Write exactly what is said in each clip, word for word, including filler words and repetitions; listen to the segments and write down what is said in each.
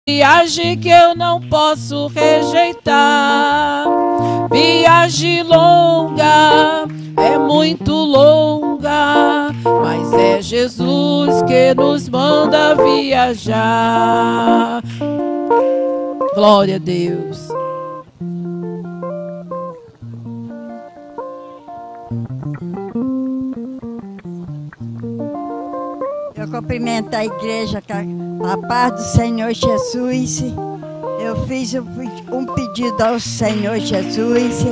Viagem que eu não posso rejeitar, viagem longa, é muito longa, mas é Jesus que nos manda viajar. Glória a Deus. Eu cumprimento a igreja com a paz do Senhor Jesus. Eu fiz um pedido ao Senhor Jesus,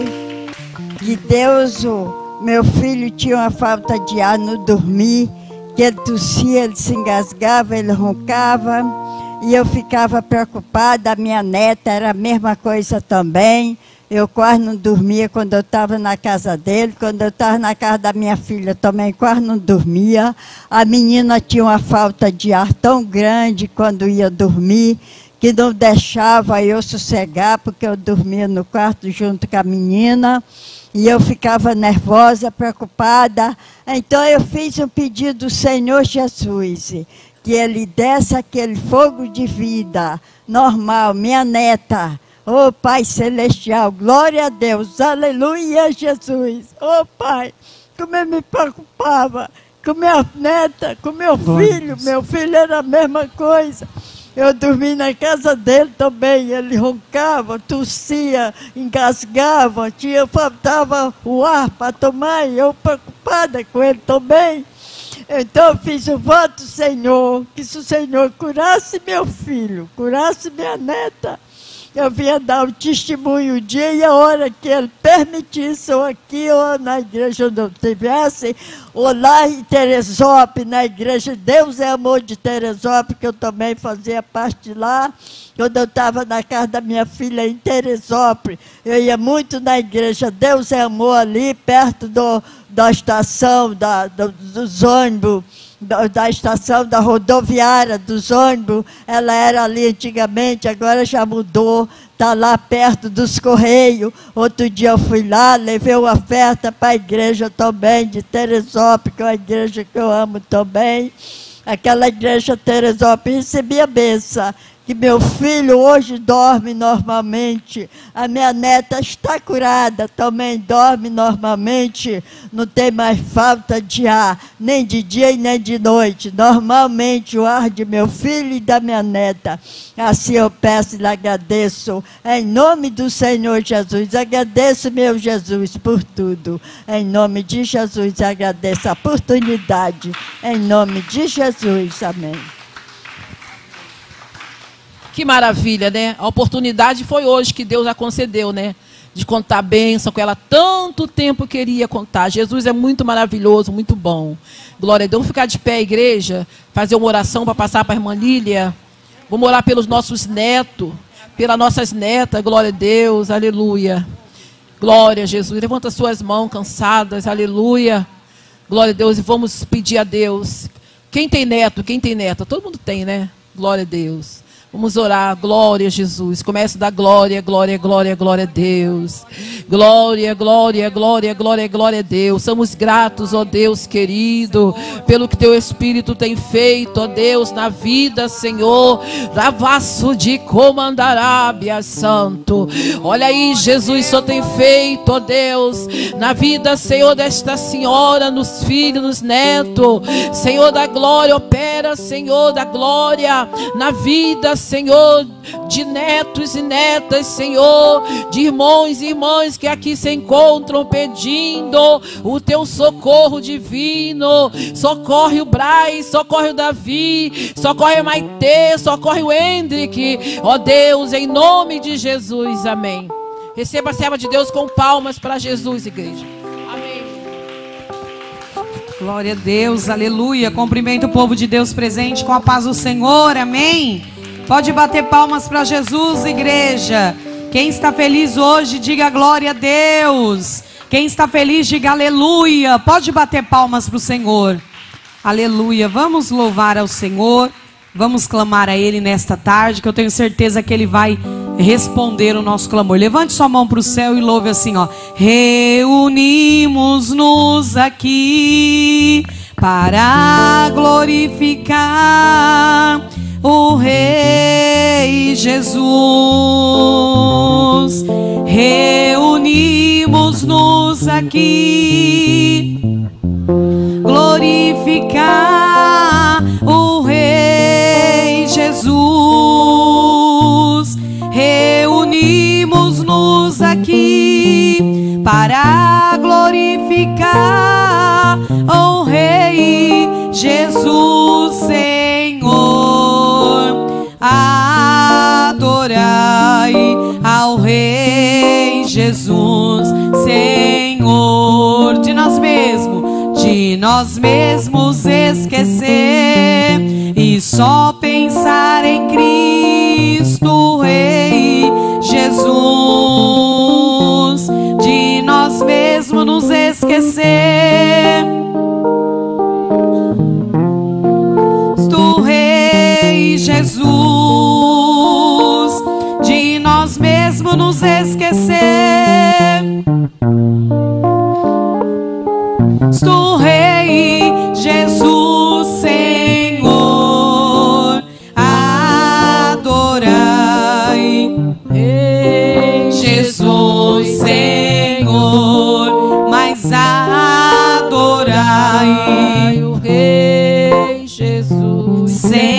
que Deus, o meu filho tinha uma falta de ar no dormir, que ele tossia, ele se engasgava, ele roncava, e eu ficava preocupada. A minha neta era a mesma coisa também. Eu quase não dormia quando eu estava na casa dele. Quando eu estava na casa da minha filha também quase não dormia. A menina tinha uma falta de ar tão grande quando ia dormir, que não deixava eu sossegar, porque eu dormia no quarto junto com a menina. E eu ficava nervosa, preocupada. Então eu fiz um pedido do Senhor Jesus, que Ele desse aquele fogo de vida normal, minha neta. Oh, Pai Celestial, glória a Deus, aleluia, Jesus. Oh, Pai, como eu me preocupava com minha neta, com meu filho. Meu filho era a mesma coisa. Eu dormi na casa dele também, ele roncava, tossia, engasgava, tinha, faltava o ar para tomar, e eu preocupada com ele também. Então eu fiz o voto, Senhor, que se o Senhor curasse meu filho, curasse minha neta, eu vinha dar o testemunho o dia e a hora que ele permitisse, ou aqui, ou na igreja onde eu estivesse, ou lá em Teresópolis, na igreja Deus é Amor de Teresópolis, que eu também fazia parte lá. Quando eu estava na casa da minha filha em Teresópolis, eu ia muito na igreja Deus é Amor, ali perto do, da estação, da, do, dos ônibus, da, da estação da rodoviária dos ônibus. Ela era ali antigamente, agora já mudou, está lá perto dos Correios. Outro dia eu fui lá, levei uma oferta para a igreja também de Teresópolis, que é uma igreja que eu amo também. Aquela igreja Teresópolis, recebi a benção, que meu filho hoje dorme normalmente, a minha neta está curada, também dorme normalmente, não tem mais falta de ar, nem de dia e nem de noite, normalmente o ar de meu filho e da minha neta. Assim eu peço e lhe agradeço, em nome do Senhor Jesus, agradeço meu Jesus por tudo, em nome de Jesus, agradeço a oportunidade, em nome de Jesus, amém. Que maravilha, né? A oportunidade foi hoje que Deus a concedeu, né? De contar a bênção com ela. Tanto tempo queria contar. Jesus é muito maravilhoso, muito bom. Glória a Deus. Vamos ficar de pé, igreja. Fazer uma oração para passar para a irmã Lília. Vamos orar pelos nossos netos. Pelas nossas netas. Glória a Deus. Aleluia. Glória a Jesus. Levanta suas mãos cansadas. Aleluia. Glória a Deus. E vamos pedir a Deus. Quem tem neto? Quem tem neta? Todo mundo tem, né? Glória a Deus. Vamos orar, glória a Jesus. Comece a dar glória, glória, glória, glória a Deus. Glória, glória, glória, glória, glória a Deus. Somos gratos, ó Deus querido, pelo que teu Espírito tem feito, ó Deus, na vida, Senhor. Ravaço de Comandarábia, Santo. Olha aí, Jesus, só tem feito, ó Deus, na vida, Senhor, desta senhora, nos filhos, nos netos. Senhor da glória, opera, Senhor da glória, na vida, Senhor, de netos e netas, Senhor, de irmãos e irmãs que aqui se encontram pedindo o teu socorro divino. Socorre o Braz, socorre o Davi, socorre o Maitê, socorre o Hendrick, ó Deus, em nome de Jesus, amém. Receba a serva de Deus com palmas para Jesus, igreja. Amém. Glória a Deus, aleluia. Cumprimento o povo de Deus presente com a paz do Senhor, amém. Pode bater palmas para Jesus, igreja. Quem está feliz hoje, diga glória a Deus. Quem está feliz, diga aleluia. Pode bater palmas para o Senhor. Aleluia. Vamos louvar ao Senhor. Vamos clamar a Ele nesta tarde, que eu tenho certeza que Ele vai responder o nosso clamor. Levante sua mão para o céu e louve assim, ó. Reunimos-nos aqui para glorificar o Rei Jesus. Reunimos-nos aqui, glorificar o Rei Jesus. Reunimos-nos aqui para glorificar o Rei Jesus, Senhor. Adorai ao Rei Jesus, Senhor. De nós mesmos, de nós mesmos esquecer e só pensar em Cristo, Rei Jesus. De nós mesmos nos esquecer do Rei Jesus. De nós mesmos nos esquecer do Rei Jesus, Senhor. Adorai Rei Jesus, Senhor. Mas adorai o Rei Jesus,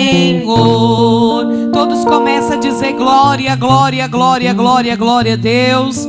Senhor. Todos começam a dizer glória, glória, glória, glória, glória a Deus.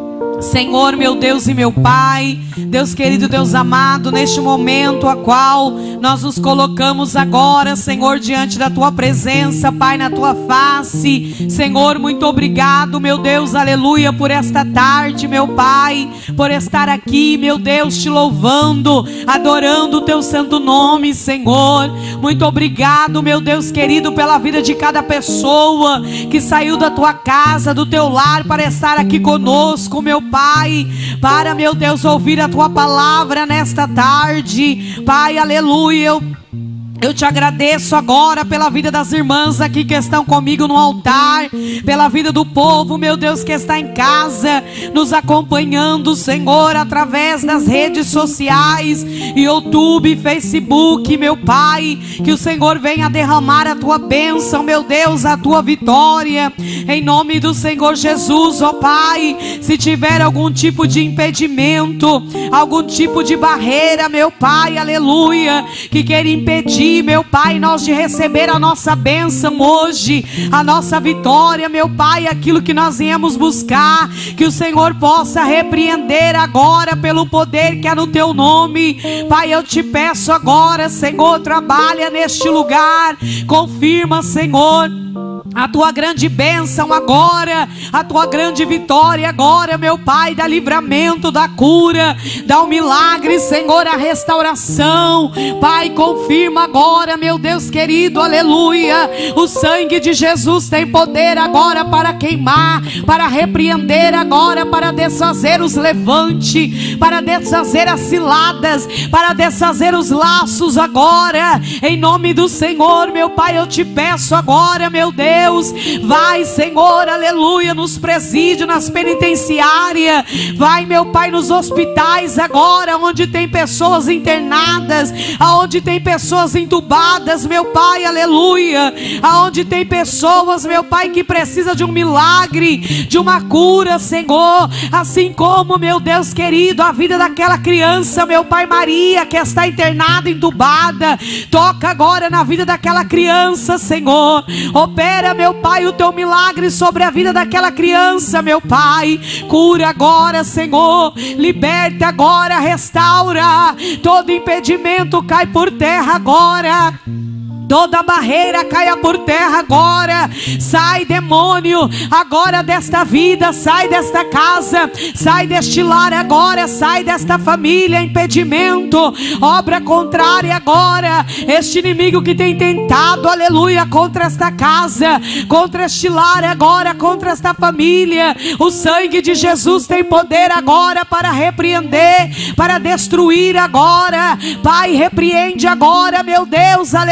Senhor, meu Deus e meu Pai, Deus querido, Deus amado, neste momento a qual nós nos colocamos agora, Senhor, diante da Tua presença, Pai, na Tua face. Senhor, muito obrigado, meu Deus, aleluia, por esta tarde, meu Pai, por estar aqui, meu Deus, te louvando, adorando o Teu santo nome, Senhor. Muito obrigado, meu Deus querido, pela vida de cada pessoa que saiu da Tua casa, do Teu lar, para estar aqui conosco, meu Pai, para, meu Deus, ouvir a Tua palavra nesta tarde, Pai, aleluia. Eu Eu te agradeço agora pela vida das irmãs aqui que estão comigo no altar, pela vida do povo, meu Deus, que está em casa, nos acompanhando, Senhor, através das redes sociais, YouTube, Facebook, meu Pai, que o Senhor venha derramar a Tua bênção, meu Deus, a Tua vitória, em nome do Senhor Jesus, ó Pai. Se tiver algum tipo de impedimento, algum tipo de barreira, meu Pai, aleluia, que queira impedir, meu Pai, nós de receber a nossa bênção hoje, a nossa vitória, meu Pai, aquilo que nós viemos buscar, que o Senhor possa repreender agora pelo poder que há no Teu nome. Pai, eu te peço agora, Senhor, trabalha neste lugar, confirma, Senhor, a Tua grande bênção agora, a Tua grande vitória agora, meu Pai, dá livramento, dá cura, dá um milagre, Senhor, a restauração. Pai, confirma agora, meu Deus querido, aleluia. O sangue de Jesus tem poder agora para queimar, para repreender agora, para desfazer os levantes, para desfazer as ciladas, para desfazer os laços agora, em nome do Senhor, meu Pai. Eu te peço agora, meu Deus, vai, Senhor, aleluia, nos presídios, nas penitenciárias, vai, meu Pai, nos hospitais agora, onde tem pessoas internadas, aonde tem pessoas entubadas, meu Pai, aleluia, aonde tem pessoas, meu Pai, que precisa de um milagre, de uma cura, Senhor, assim como, meu Deus querido, a vida daquela criança, meu Pai, Maria, que está internada, entubada, toca agora na vida daquela criança, Senhor, opera, meu Pai, o Teu milagre sobre a vida daquela criança, meu Pai, cura agora, Senhor, liberta agora, restaura, todo impedimento cai por terra agora, toda barreira caia por terra agora. Sai, demônio, agora desta vida, sai desta casa, sai deste lar agora, sai desta família, impedimento, obra contrária agora, este inimigo que tem tentado, aleluia, contra esta casa, contra este lar agora, contra esta família. O sangue de Jesus tem poder agora para repreender, para destruir agora. Pai, repreende agora, meu Deus, aleluia.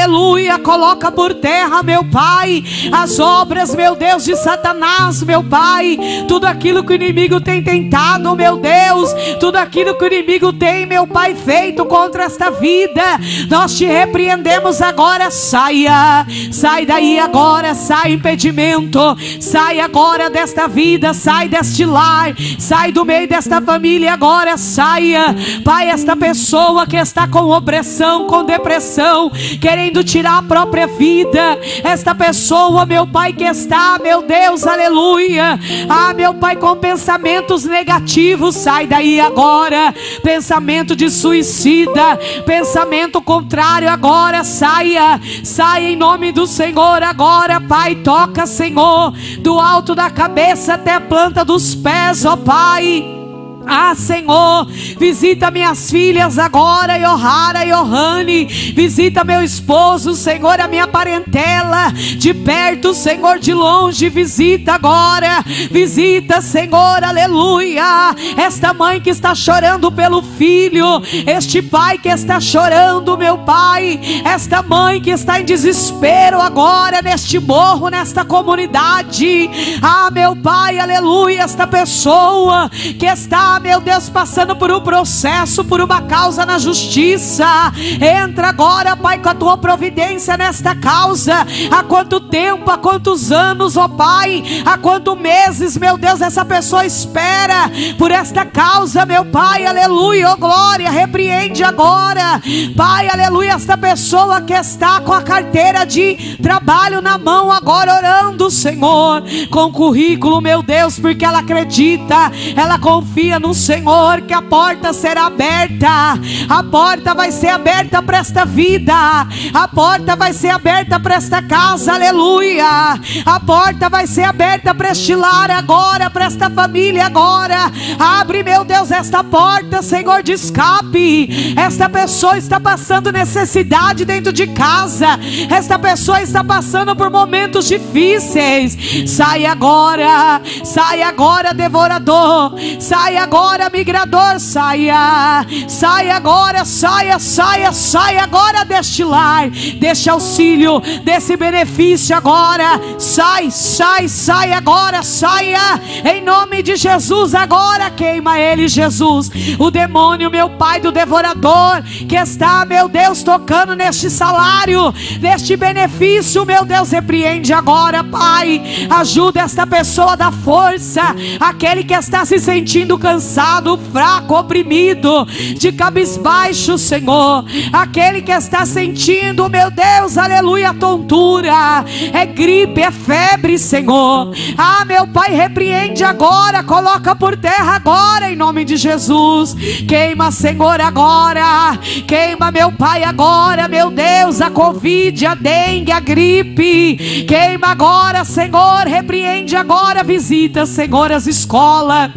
aleluia. Coloca por terra, meu Pai, as obras, meu Deus, de Satanás, meu Pai. Tudo aquilo que o inimigo tem tentado, meu Deus, tudo aquilo que o inimigo tem, meu Pai, feito contra esta vida, nós te repreendemos agora. Saia, sai daí agora, sai impedimento, sai agora desta vida, sai deste lar, sai do meio desta família agora, saia, Pai. Esta pessoa que está com opressão, com depressão, querendo tirar a própria vida, esta pessoa, meu Pai, que está, meu Deus, aleluia, ah, meu Pai, com pensamentos negativos, sai daí agora. Pensamento de suicida, pensamento contrário agora, saia, saia em nome do Senhor agora, Pai. Toca, Senhor, do alto da cabeça até a planta dos pés, ó Pai. Ah, Senhor, visita minhas filhas agora, Yohara e Yohane. Visita meu esposo, Senhor, a minha parentela, de perto, Senhor, de longe. Visita agora, visita, Senhor, aleluia. Esta mãe que está chorando pelo filho, este pai que está chorando, meu Pai, esta mãe que está em desespero agora, neste morro, nesta comunidade. Ah, meu Pai, aleluia. Esta pessoa que está, meu Deus, passando por um processo, por uma causa na justiça, entra agora, Pai, com a tua providência nesta causa. Há quanto tempo, há quantos anos, ó Pai, há quantos meses, meu Deus, essa pessoa espera por esta causa, meu Pai, aleluia, ó glória. Repreende agora, Pai, aleluia, esta pessoa que está com a carteira de trabalho na mão agora, orando, Senhor, com currículo, meu Deus, porque ela acredita, ela confia no Senhor, que a porta será aberta, a porta vai ser aberta para esta vida, a porta vai ser aberta para esta casa, aleluia, a porta vai ser aberta para este lar agora, para esta família agora. Abre, meu Deus, esta porta, Senhor, de escape. Esta pessoa está passando necessidade dentro de casa, esta pessoa está passando por momentos difíceis. Sai agora, sai agora, devorador, sai agora, migrador, saia, saia agora, saia, saia, saia agora deste lar, deste auxílio, desse benefício agora, sai, sai, sai agora, saia, em nome de Jesus agora. Queima ele, Jesus, o demônio, meu Pai, do devorador, que está, meu Deus, tocando neste salário, neste benefício, meu Deus, repreende agora, Pai. Ajuda esta pessoa a dar força, aquele que está se sentindo cansado, fraco, oprimido, de cabisbaixo, Senhor, aquele que está sentindo, meu Deus, aleluia, tontura, é gripe, é febre, Senhor. Ah, meu Pai, repreende agora, coloca por terra agora, em nome de Jesus. Queima, Senhor, agora, queima, meu Pai, agora, meu Deus, a Covid, a dengue, a gripe, queima agora, Senhor, repreende agora. Visita, Senhor, as escolas,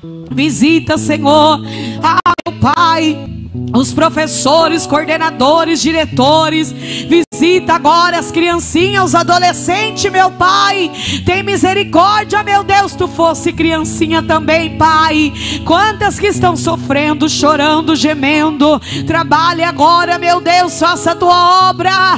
visita, Senhor, ah, meu Pai, os professores, coordenadores, diretores. Visita agora as criancinhas, os adolescentes, meu Pai. Tem misericórdia, meu Deus, tu fosse criancinha também, Pai. Quantas que estão sofrendo, chorando, gemendo. Trabalhe agora, meu Deus, faça a tua obra.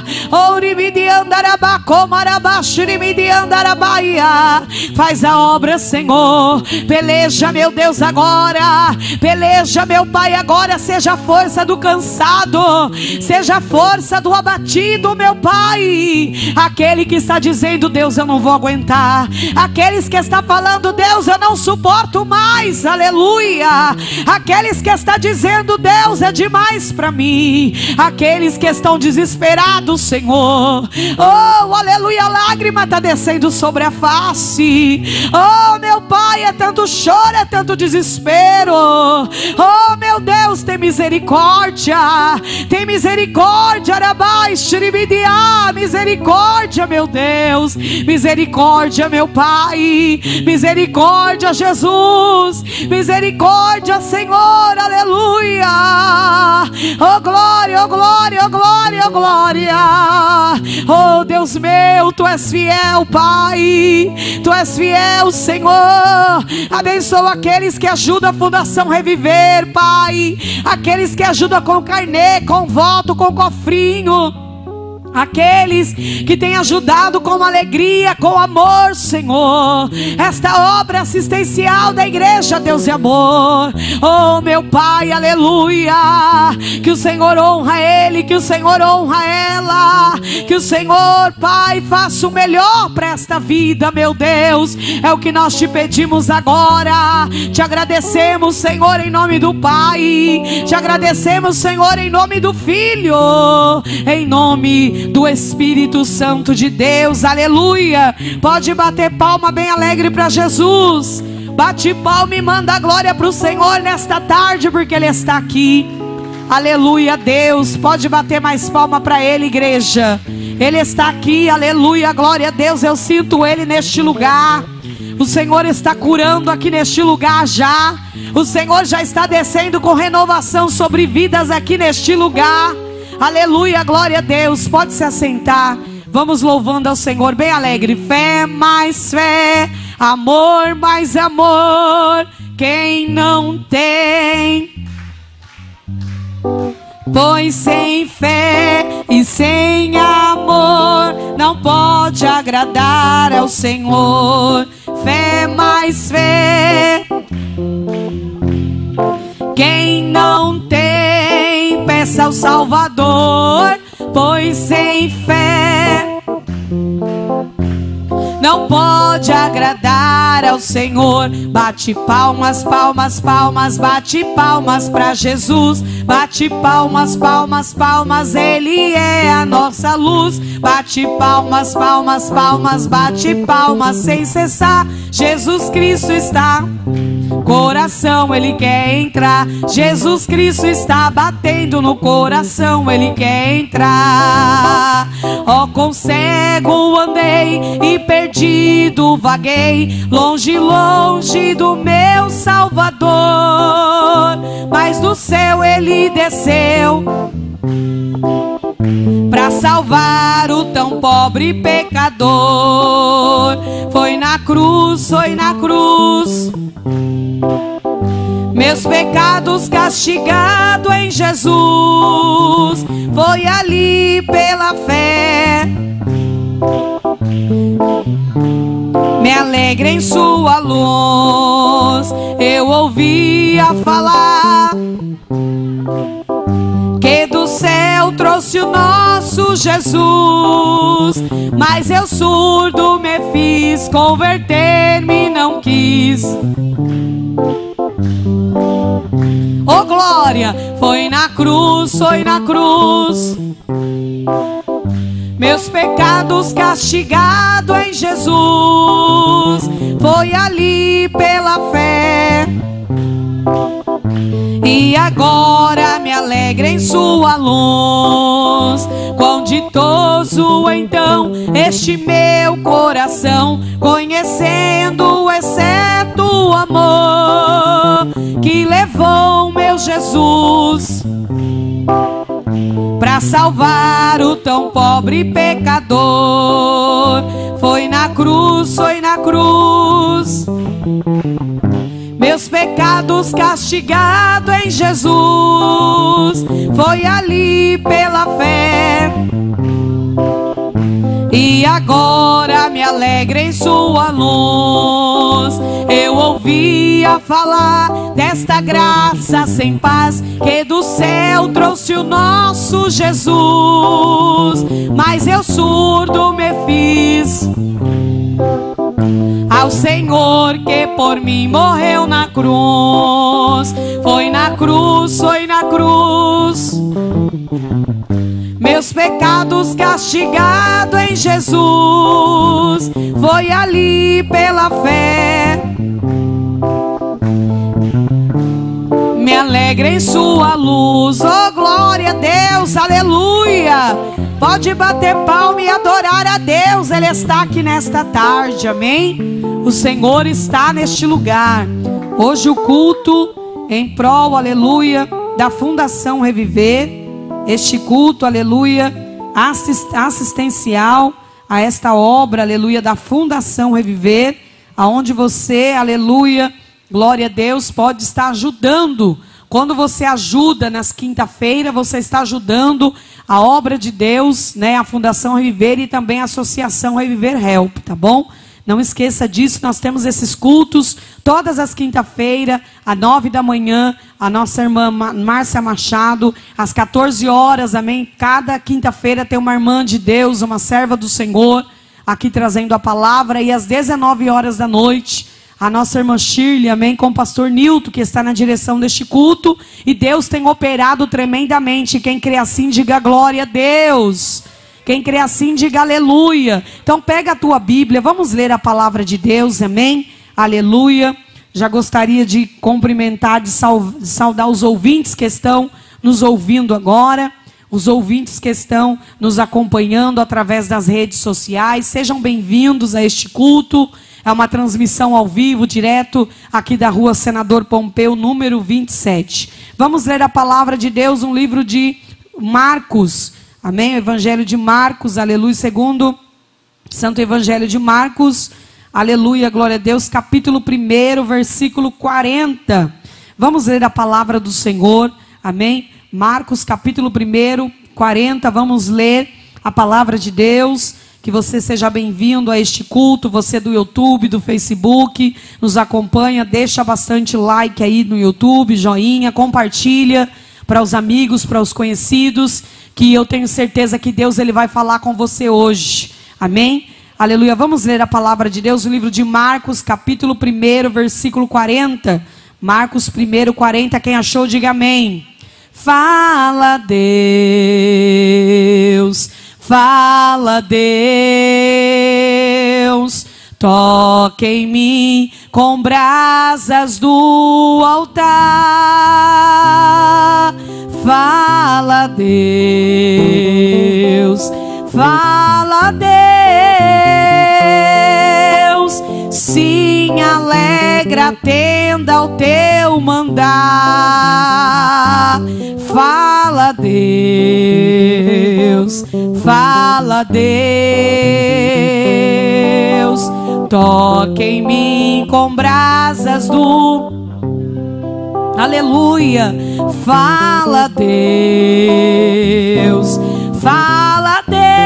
Faz a obra, Senhor. Peleja, meu Deus, agora. Peleja, meu Pai, agora. Seja a força do cansado, seja a força do abatido, meu Pai. Aquele que está dizendo: Deus, eu não vou aguentar. Aqueles que estão falando: Deus, eu não suporto mais, aleluia. Aqueles que estão dizendo: Deus, é demais para mim. Aqueles que estão desesperados, Senhor, oh, aleluia, a lágrima está descendo sobre a face. Oh, meu Pai, é tanto choro, é tanto desespero. Oh, meu Deus, tem misericórdia, tem misericórdia, Arabai, Shiribidiá, misericórdia, meu Deus, misericórdia, meu Pai, misericórdia, Jesus, misericórdia, Senhor, aleluia. Oh glória, oh glória, oh glória, oh glória. Oh Deus meu, tu és fiel, Pai, tu és fiel, Senhor. Abençoa aqueles que ajudam a Fundação Reviver, Pai, aqueles que ajudam com carnê, com voto, com cofrinho. aqueles que têm ajudado com alegria, com amor, Senhor, esta obra assistencial da igreja Deus e Amor. Oh meu Pai, aleluia, que o Senhor honra ele, que o Senhor honra ela, que o Senhor, Pai, faça o melhor para esta vida, meu Deus, é o que nós te pedimos agora. Te agradecemos, Senhor, em nome do Pai, te agradecemos, Senhor, em nome do Filho, em nome do Espírito Santo de Deus, aleluia. Pode bater palma bem alegre para Jesus. Bate palma e manda glória para o Senhor nesta tarde, porque Ele está aqui. Aleluia, Deus. Pode bater mais palma para Ele, igreja. Ele está aqui, aleluia, glória a Deus. Eu sinto Ele neste lugar. O Senhor está curando aqui neste lugar já. O Senhor já está descendo com renovação sobre vidas aqui neste lugar. Aleluia, glória a Deus. Pode se assentar. Vamos louvando ao Senhor bem alegre. Fé mais fé, amor mais amor. Quem não tem, pois sem fé e sem amor não pode agradar ao Senhor. Fé mais fé, quem não tem, peça ao Salvador, pois sem fé não pode agradar ao Senhor. Bate palmas, palmas, palmas, bate palmas para Jesus. Bate palmas, palmas, palmas, Ele é a nossa luz. Bate palmas, palmas, palmas, bate palmas sem cessar. Jesus Cristo está, coração Ele quer entrar. Jesus Cristo está batendo no coração, Ele quer entrar. Ó, oh, com cego andei e perdido vaguei, longe, longe do meu Salvador, mas do céu Ele desceu para salvar o tão pobre pecador. Foi na cruz, foi na cruz, meus pecados castigado em Jesus. Foi ali pela fé, me alegra em sua luz. Eu ouvia falar que do céu trouxe o nosso Jesus, mas eu surdo me fiz, converter-me não quis. Oh glória, foi na cruz, foi na cruz, meus pecados castigado em Jesus. Foi ali pela fé, e agora me alegra em sua luz. Quão ditoso então este meu coração, conhecendo exceto o amor que levou meu Jesus para salvar o tão pobre pecador. Foi na cruz, foi na cruz, meus pecados castigado em Jesus. Foi ali pela fé, e agora me alegra em sua luz. Eu ouvia falar desta graça sem paz, que do céu trouxe o nosso Jesus, mas eu surdo me fiz ao Senhor que por mim morreu na cruz. Foi na cruz, foi na cruz, meus pecados castigado em Jesus. Foi ali pela fé, me alegra em sua luz. Oh glória a Deus, aleluia. Pode bater palma e adorar a Deus. Ele está aqui nesta tarde, amém? O Senhor está neste lugar. Hoje o culto em prol, aleluia, da Fundação Reviver. Este culto, aleluia, assist, assistencial a esta obra, aleluia, da Fundação Reviver, aonde você, aleluia, glória a Deus, pode estar ajudando Quando você ajuda nas quinta-feiras, você está ajudando a obra de Deus, né? A Fundação Reviver e também a Associação Reviver Help, tá bom? Não esqueça disso, nós temos esses cultos todas as quinta-feiras, às nove da manhã, a nossa irmã Márcia Machado, às quatorze horas, amém? Cada quinta-feira tem uma irmã de Deus, uma serva do Senhor, aqui trazendo a palavra, e às dezenove horas da noite, a nossa irmã Shirley, amém, com o pastor Nilton, que está na direção deste culto, e Deus tem operado tremendamente. Quem crê assim, diga glória a Deus. Quem crê assim, diga aleluia. Então pega a tua Bíblia, vamos ler a palavra de Deus, amém? Aleluia. Já gostaria de cumprimentar, de saudar os ouvintes que estão nos ouvindo agora, os ouvintes que estão nos acompanhando através das redes sociais. Sejam bem-vindos a este culto. É uma transmissão ao vivo, direto aqui da rua Senador Pompeu, número vinte e sete. Vamos ler a palavra de Deus, um livro de Marcos. Amém? O Evangelho de Marcos, aleluia, segundo Santo Evangelho de Marcos, aleluia, glória a Deus, capítulo primeiro, versículo quarenta. Vamos ler a palavra do Senhor, amém? Marcos, capítulo primeiro, quarenta, vamos ler a palavra de Deus. Que você seja bem-vindo a este culto, você do YouTube, do Facebook, nos acompanha, deixa bastante like aí no YouTube, joinha, compartilha para os amigos, para os conhecidos, que eu tenho certeza que Deus ele vai falar com você hoje, amém? Aleluia, vamos ler a palavra de Deus, o livro de Marcos, capítulo primeiro, versículo quarenta, Marcos primeiro, quarenta, quem achou, diga amém. Fala Deus, fala Deus, toque em mim com brasas do altar. Fala Deus, fala Deus, sim, alegra a tenda ao teu mandar. Fala Deus, fala Deus, toque em mim com brasas do... Aleluia, fala Deus, fala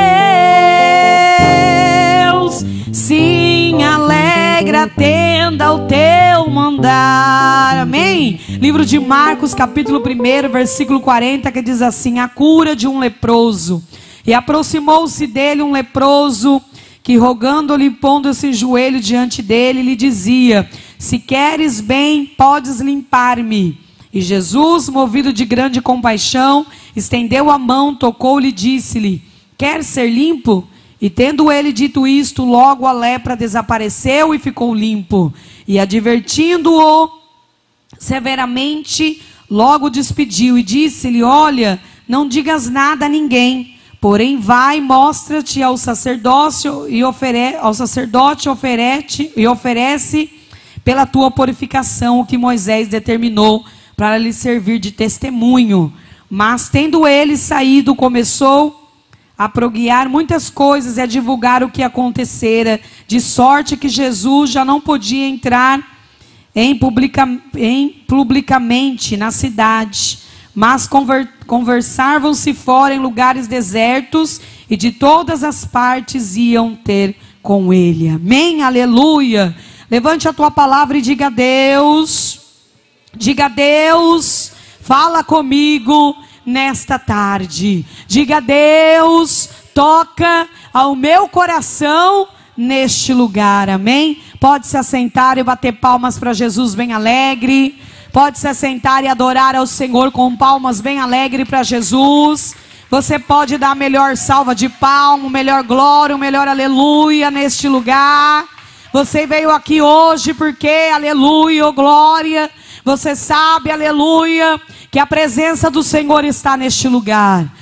Deus, sim, alegra a tenda ao teu mandar, amém? Livro de Marcos, capítulo primeiro, versículo quarenta, que diz assim: a cura de um leproso. E aproximou-se dele um leproso, que rogando-lhe, pondo-se em joelho diante dele, lhe dizia: se queres bem, podes limpar-me. E Jesus, movido de grande compaixão, estendeu a mão, tocou-lhe e disse-lhe: queres ser limpo? E tendo ele dito isto, logo a lepra desapareceu e ficou limpo. E advertindo-o severamente, logo despediu e disse-lhe: olha, não digas nada a ninguém, porém vai, mostra-te ao sacerdócio e ofere, ao sacerdote oferece, e oferece pela tua purificação o que Moisés determinou para lhe servir de testemunho. Mas tendo ele saído, começou a proguiar muitas coisas e a divulgar o que acontecera, de sorte que Jesus já não podia entrar em, publica, em publicamente na cidade, mas conver, conversavam-se fora em lugares desertos, e de todas as partes iam ter com ele. Amém? Aleluia! Levante a tua palavra e diga a Deus, diga a Deus, fala comigo nesta tarde. Diga a Deus, toca ao meu coração neste lugar, amém? Pode se assentar e bater palmas para Jesus bem alegre. Pode se assentar e adorar ao Senhor com palmas bem alegre para Jesus. Você pode dar a melhor salva de palmas, o melhor glória, o melhor aleluia neste lugar. Você veio aqui hoje porque, aleluia, oh glória, você sabe, aleluia, que a presença do Senhor está neste lugar.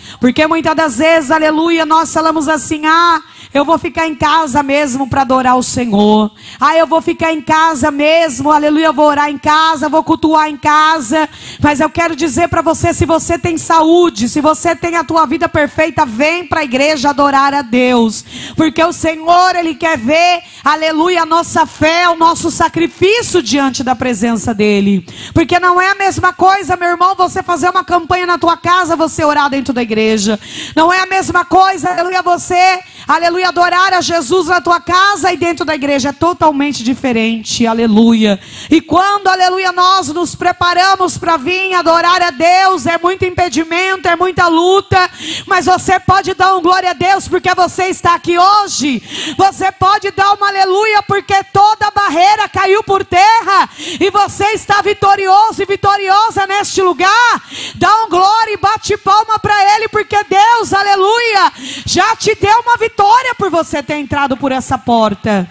Porque muitas das vezes, aleluia, nós falamos assim: ah, eu vou ficar em casa mesmo para adorar o Senhor. Ah, eu vou ficar em casa mesmo, aleluia, eu vou orar em casa, vou cultuar em casa. Mas eu quero dizer para você, se você tem saúde, se você tem a tua vida perfeita, vem para a igreja adorar a Deus. Porque o Senhor, Ele quer ver, aleluia, a nossa fé, o nosso sacrifício diante da presença dEle. Porque não é a mesma coisa, meu irmão, você fazer uma campanha na tua casa, você orar dentro da igreja. Não é a mesma coisa, aleluia, você, aleluia, adorar a Jesus na tua casa e dentro da igreja. É totalmente diferente, aleluia. E quando, aleluia, nós nos preparamos para vir adorar a Deus, é muito impedimento, é muita luta, mas você pode dar um glória a Deus porque você está aqui hoje. Você pode dar uma aleluia porque toda barreira caiu por terra e você está vitorioso e vitoriosa neste lugar. Dá um glória e bate palma para Ele, porque Deus, aleluia, já te deu uma vitória por você ter entrado por essa porta.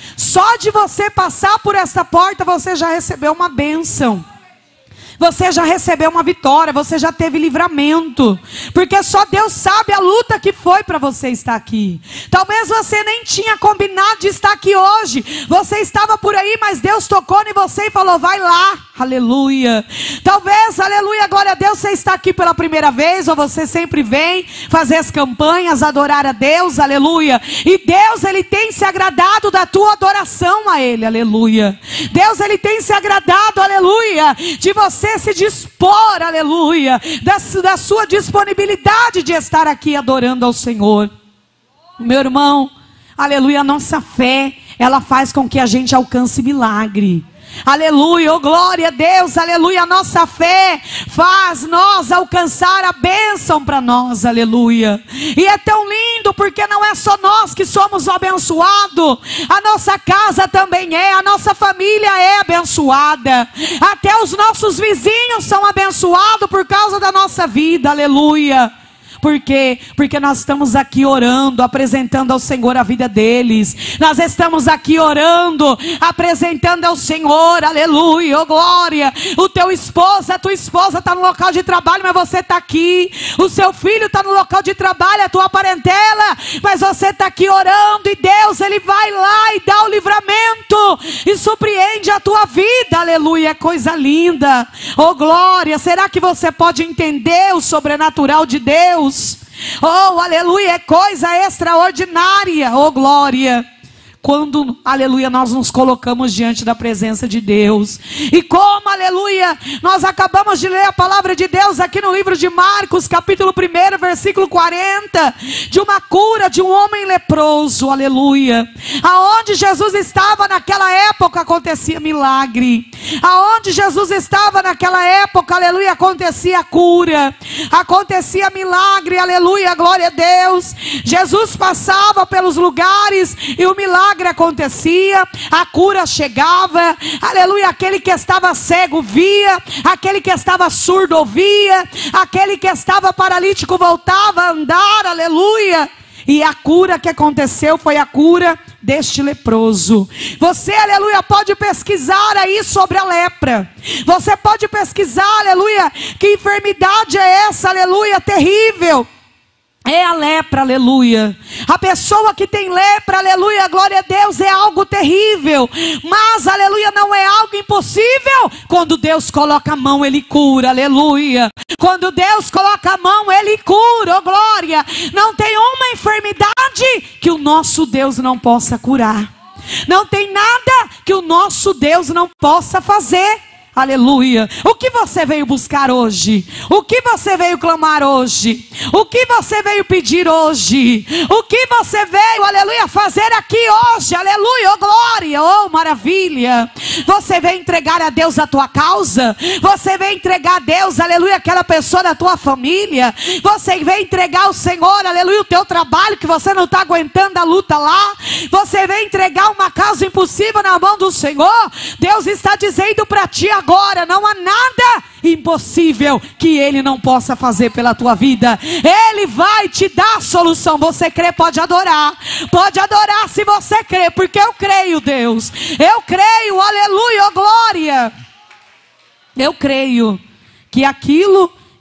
Só de você passar por essa porta, você já recebeu uma bênção. Você já recebeu uma vitória, você já teve livramento. Porque só Deus sabe a luta que foi para você estar aqui. Talvez você nem tinha combinado de estar aqui hoje. Você estava por aí, mas Deus tocou em você e falou: vai lá, aleluia. Talvez, aleluia, glória a Deus, você está aqui pela primeira vez, ou você sempre vem fazer as campanhas, adorar a Deus, aleluia. E Deus, Ele tem se agradado da tua adoração a Ele, aleluia. Deus, Ele tem se agradado, aleluia, de você se dispor, aleluia, da, da sua disponibilidade de estar aqui adorando ao Senhor. Meu irmão, aleluia, a nossa fé, ela faz com que a gente alcance milagre. Aleluia, oh glória a Deus, aleluia, a nossa fé faz nós alcançar a bênção para nós, aleluia. E é tão lindo porque não é só nós que somos abençoados, a nossa casa também é, a nossa família é abençoada, até os nossos vizinhos são abençoados por causa da nossa vida, aleluia. Por quê? Porque nós estamos aqui orando, apresentando ao Senhor a vida deles. Nós estamos aqui orando, apresentando ao Senhor, aleluia, oh glória. O teu esposo, a tua esposa está no local de trabalho, mas você está aqui. O seu filho está no local de trabalho, a tua parentela, mas você está aqui orando. E Deus, Ele vai lá e dá o livramento e surpreende a tua vida, aleluia, é coisa linda, oh glória. Será que você pode entender o sobrenatural de Deus? Oh, aleluia, é coisa extraordinária, oh glória. Quando, aleluia, nós nos colocamos diante da presença de Deus. E como, aleluia, nós acabamos de ler a palavra de Deus aqui no livro de Marcos, capítulo um, versículo quarenta, de uma cura de um homem leproso, aleluia. Aonde Jesus estava naquela época acontecia milagre. Aonde Jesus estava naquela época, aleluia, acontecia cura, acontecia milagre, aleluia, glória a Deus. Jesus passava pelos lugares e o milagre acontecia, a cura chegava, aleluia. Aquele que estava cego via, aquele que estava surdo ouvia, aquele que estava paralítico voltava a andar, aleluia. E a cura que aconteceu foi a cura deste leproso. Você, aleluia, pode pesquisar aí sobre a lepra. Você pode pesquisar, aleluia, que enfermidade é essa, aleluia, terrível. É a lepra, aleluia. A pessoa que tem lepra, aleluia, glória a Deus, é algo terrível. Mas, aleluia, não é algo impossível. Quando Deus coloca a mão, Ele cura, aleluia. Quando Deus coloca a mão, Ele cura, oh glória. Não tem uma enfermidade que o nosso Deus não possa curar. Não tem nada que o nosso Deus não possa fazer. Aleluia. O que você veio buscar hoje? O que você veio clamar hoje? O que você veio pedir hoje? O que você veio, aleluia, fazer aqui hoje? Aleluia, oh glória, oh maravilha. Você veio entregar a Deus a tua causa? Você veio entregar a Deus, aleluia, aquela pessoa da tua família? Você veio entregar ao Senhor, aleluia, o teu trabalho que você não está aguentando a luta lá? Você veio entregar uma causa impossível na mão do Senhor? Deus está dizendo para ti agora, Agora não há nada impossível que Ele não possa fazer pela tua vida. Ele vai te dar a solução. Você crê, pode adorar. Pode adorar se você crê, porque eu creio, Deus. Eu creio, aleluia, oh glória. Eu creio que aquilo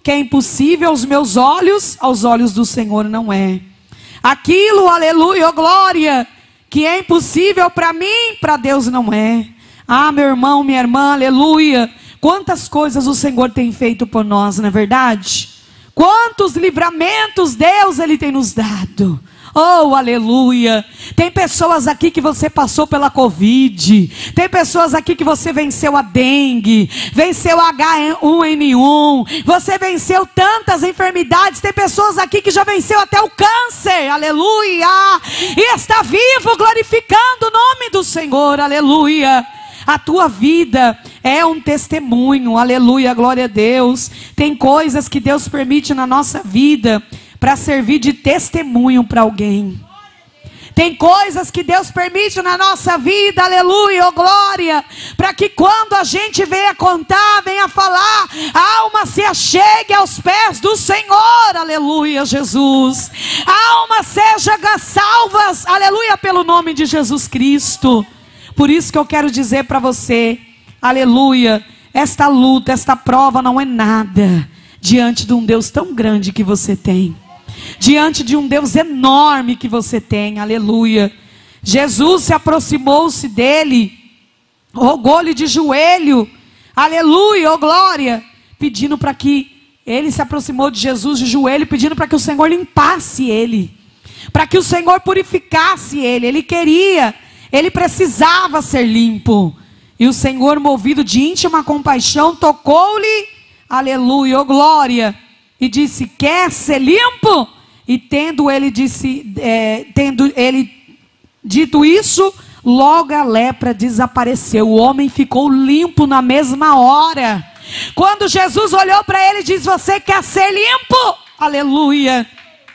que é impossível aos meus olhos, aos olhos do Senhor não é. Aquilo, aleluia, oh glória, que é impossível para mim, para Deus não é. Ah, meu irmão, minha irmã, aleluia. Quantas coisas o Senhor tem feito por nós, não é verdade? Quantos livramentos Deus Ele tem nos dado. Oh, aleluia. Tem pessoas aqui que você passou pela Covid. Tem pessoas aqui que você venceu a dengue, venceu a H um N um. Você venceu tantas enfermidades. Tem pessoas aqui que já venceu até o câncer. Aleluia. E está vivo glorificando o nome do Senhor. Aleluia. A tua vida é um testemunho. Aleluia, glória a Deus. Tem coisas que Deus permite na nossa vida para servir de testemunho para alguém. Tem coisas que Deus permite na nossa vida, aleluia, oh glória, para que quando a gente venha contar, venha falar, a alma se achegue aos pés do Senhor, aleluia, Jesus. A alma seja salvas, aleluia, pelo nome de Jesus Cristo. Por isso que eu quero dizer para você, aleluia, esta luta, esta prova não é nada diante de um Deus tão grande que você tem. Diante de um Deus enorme que você tem, aleluia. Jesus se aproximou-se dele, rogou-lhe de joelho, aleluia, oh glória, pedindo para que, ele se aproximou de Jesus de joelho, pedindo para que o Senhor limpasse ele, para que o Senhor purificasse ele. Ele queria, ele precisava ser limpo, e o Senhor, movido de íntima compaixão, tocou-lhe, aleluia, oh glória, e disse, quer ser limpo? E tendo ele, disse, é, tendo ele dito isso, logo a lepra desapareceu. O homem ficou limpo na mesma hora. Quando Jesus olhou para ele e disse, você quer ser limpo? Aleluia.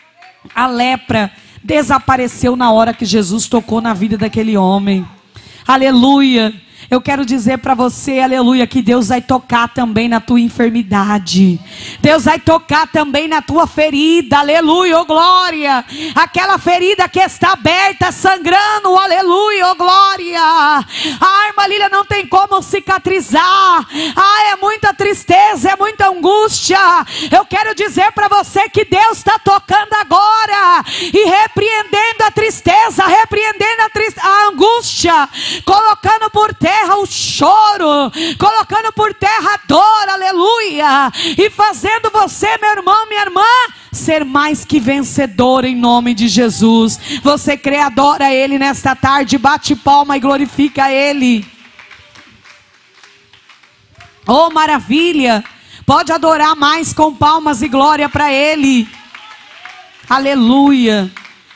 A lepra desapareceu na hora que Jesus tocou na vida daquele homem. Aleluia. Eu quero dizer para você, aleluia, que Deus vai tocar também na tua enfermidade. Deus vai tocar também na tua ferida, aleluia, oh glória. Aquela ferida que está aberta, sangrando, aleluia, oh glória. A irmã Lília não tem como cicatrizar. Ah, é muita tristeza, é muita angústia. Eu quero dizer para você que Deus está tocando agora e repreendendo a tristeza, repreendendo a, triste, a angústia, colocando por terra o choro, colocando por terra a dor, aleluia, e fazendo você, meu irmão, minha irmã, ser mais que vencedor em nome de Jesus. Você crê, adora Ele nesta tarde, bate palma e glorifica Ele. Oh, maravilha, pode adorar mais com palmas e glória para Ele. Aleluia.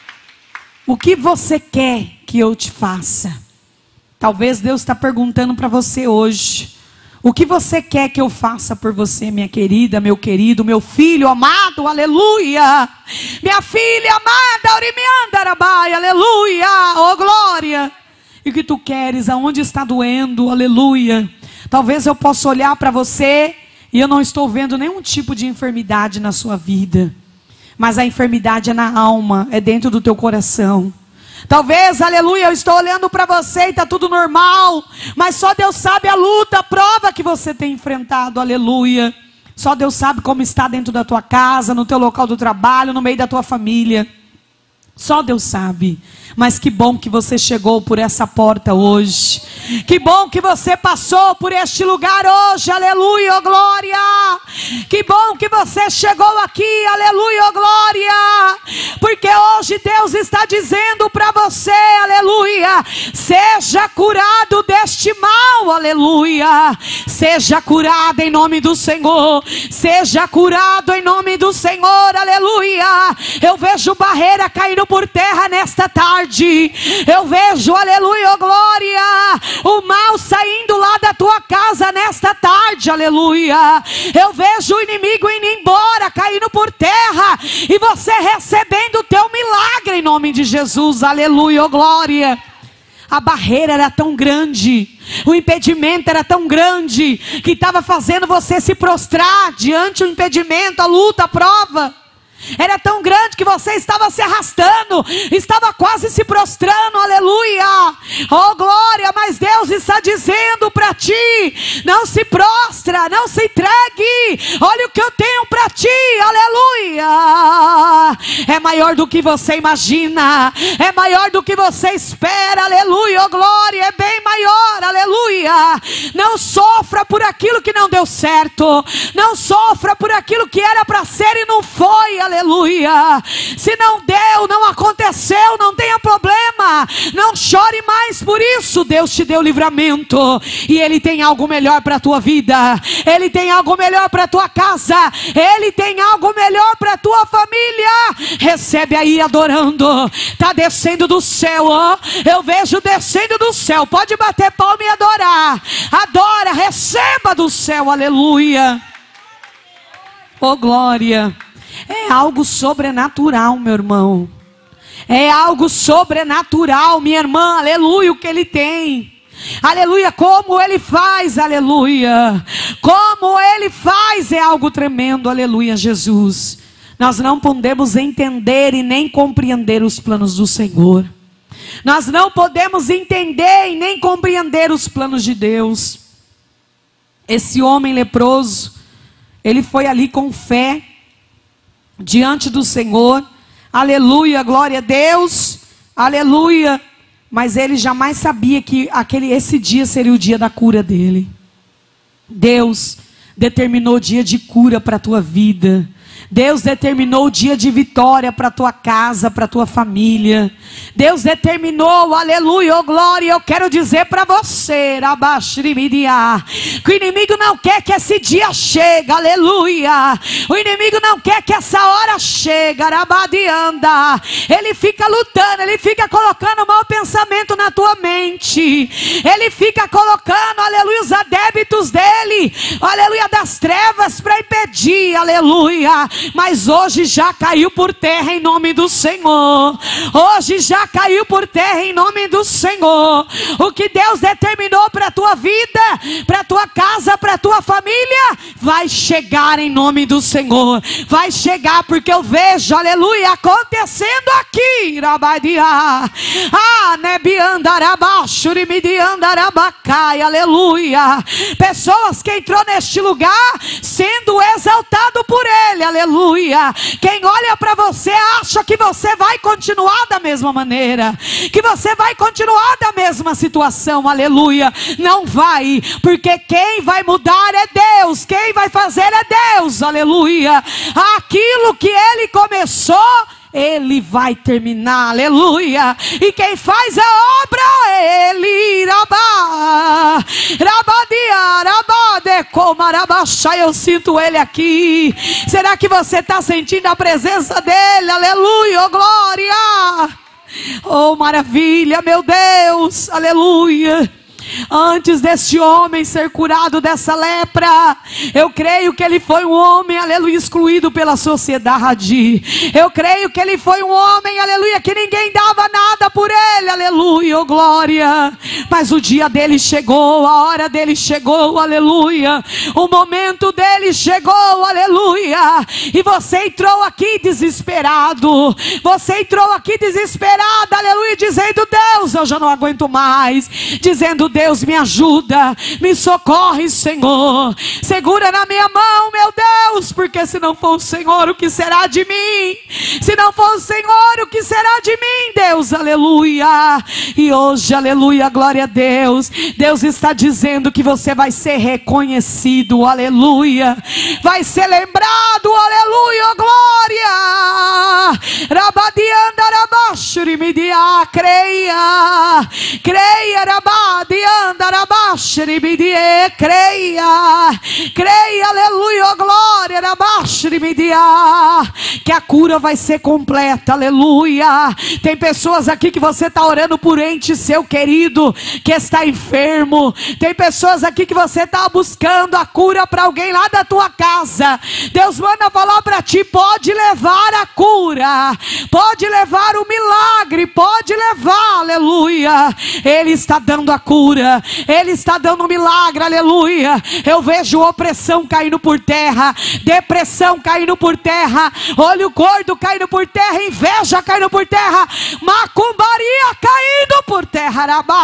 O que você quer que eu te faça? Talvez Deus está perguntando para você hoje, o que você quer que eu faça por você, minha querida, meu querido, meu filho amado, aleluia, minha filha amada, Orimiandarabai, aleluia, oh glória, e o que tu queres, aonde está doendo, aleluia. Talvez eu possa olhar para você e eu não estou vendo nenhum tipo de enfermidade na sua vida, mas a enfermidade é na alma, é dentro do teu coração. Talvez, aleluia, eu estou olhando para você e está tudo normal, mas só Deus sabe a luta, a prova que você tem enfrentado, aleluia. Só Deus sabe como está dentro da tua casa, no teu local do trabalho, no meio da tua família. Só Deus sabe. Mas que bom que você chegou por essa porta hoje. Que bom que você passou por este lugar hoje, aleluia, oh glória. Que bom que você chegou aqui, aleluia, oh glória. Porque hoje Deus está dizendo para você, aleluia, seja curado deste mal, aleluia. Seja curado em nome do Senhor. Seja curado em nome do Senhor, aleluia. Eu vejo barreira caindo por terra nesta tarde. Eu vejo, aleluia, oh glória, o mal saindo lá da tua casa nesta tarde, aleluia. Eu vejo o inimigo indo embora, caindo por terra, e você recebendo o teu milagre em nome de Jesus, aleluia, oh glória. A barreira era tão grande, o impedimento era tão grande, que estava fazendo você se prostrar diante do impedimento, a luta, a prova. Era tão grande que você estava se arrastando, estava quase se prostrando, aleluia, oh glória, mas Deus está dizendo para ti, não se prostra, não se entregue, olha o que eu tenho para maior do que você imagina, é maior do que você espera, aleluia, oh glória, é bem maior, aleluia. Não sofra por aquilo que não deu certo, não sofra por aquilo que era para ser e não foi, aleluia. Se não deu, não aconteceu, não tenha problema, não chore mais por isso. Deus te deu livramento e Ele tem algo melhor para a tua vida, Ele tem algo melhor para a tua casa, Ele tem algo melhor para a tua família. Recebe aí adorando, está descendo do céu, ó. Eu vejo descendo do céu, pode bater palma e adorar, adora, receba do céu, aleluia, oh glória. É algo sobrenatural, meu irmão, é algo sobrenatural, minha irmã, aleluia, o que Ele tem, aleluia, como Ele faz, aleluia, como Ele faz, é algo tremendo, aleluia, Jesus. Nós não podemos entender e nem compreender os planos do Senhor, nós não podemos entender e nem compreender os planos de Deus. Esse homem leproso, ele foi ali com fé, diante do Senhor, aleluia, glória a Deus, aleluia, mas ele jamais sabia que aquele, esse dia seria o dia da cura dele. Deus determinou o dia de cura para a tua vida, Deus determinou o dia de vitória para a tua casa, para a tua família. Deus determinou, aleluia, oh glória. Eu quero dizer para você, que o inimigo não quer que esse dia chegue, aleluia. O inimigo não quer que essa hora chegue, arabadianda. Ele fica lutando, ele fica colocando mau pensamento na tua mente. Ele fica colocando, aleluia, os adébitos dele, aleluia, das trevas para impedir, aleluia. Mas hoje já caiu por terra em nome do Senhor. Hoje já caiu por terra em nome do Senhor. O que Deus determinou para a tua vida, para a tua casa, para a tua família, vai chegar em nome do Senhor. Vai chegar, porque eu vejo, aleluia, acontecendo aqui. Ah, nebiandarabashurimidiandarabacai, aleluia. Pessoas que entrou neste lugar sendo exaltado por Ele, aleluia. Quem olha para você acha que você vai continuar da mesma maneira, que você vai continuar da mesma situação, aleluia. Não vai, porque quem vai mudar é Deus, quem vai fazer é Deus, aleluia. Aquilo que Ele começou, Ele vai terminar, aleluia. E quem faz a obra é Ele. Rabá, rabadia, rabade, comarabachá. Eu sinto Ele aqui. Será que você está sentindo a presença dEle? Aleluia, oh glória. Oh maravilha, meu Deus, aleluia. Antes deste homem ser curado dessa lepra, eu creio que ele foi um homem, aleluia, excluído pela sociedade. Eu creio que ele foi um homem, aleluia, que ninguém dava nada por ele, aleluia, oh glória. Mas o dia dele chegou, a hora dele chegou, aleluia. O momento dele chegou, aleluia. E você entrou aqui desesperado, você entrou aqui desesperado, aleluia, dizendo: Deus, eu já não aguento mais. Dizendo: Deus, me ajuda, me socorre, Senhor. Segura na minha mão, meu Deus, porque se não for o Senhor, o que será de mim? Se não for o Senhor, o que será de mim, Deus, aleluia. E hoje, aleluia, glória a Deus, Deus está dizendo que você vai ser reconhecido, aleluia. Vai ser lembrado, aleluia, glória. Rabadianda rabashurimidia, creia, creia, rabadianda. Creia, creia, aleluia, oh glória, que a cura vai ser completa, aleluia. Tem pessoas aqui que você está orando por ente seu querido que está enfermo. Tem pessoas aqui que você está buscando a cura para alguém lá da tua casa. Deus manda falar para ti: pode levar a cura, pode levar o milagre, pode levar, aleluia. Ele está dando a cura, Ele está dando um milagre, aleluia. Eu vejo opressão caindo por terra, depressão caindo por terra, olho gordo caindo por terra, inveja caindo por terra, macumbaria caindo por terra.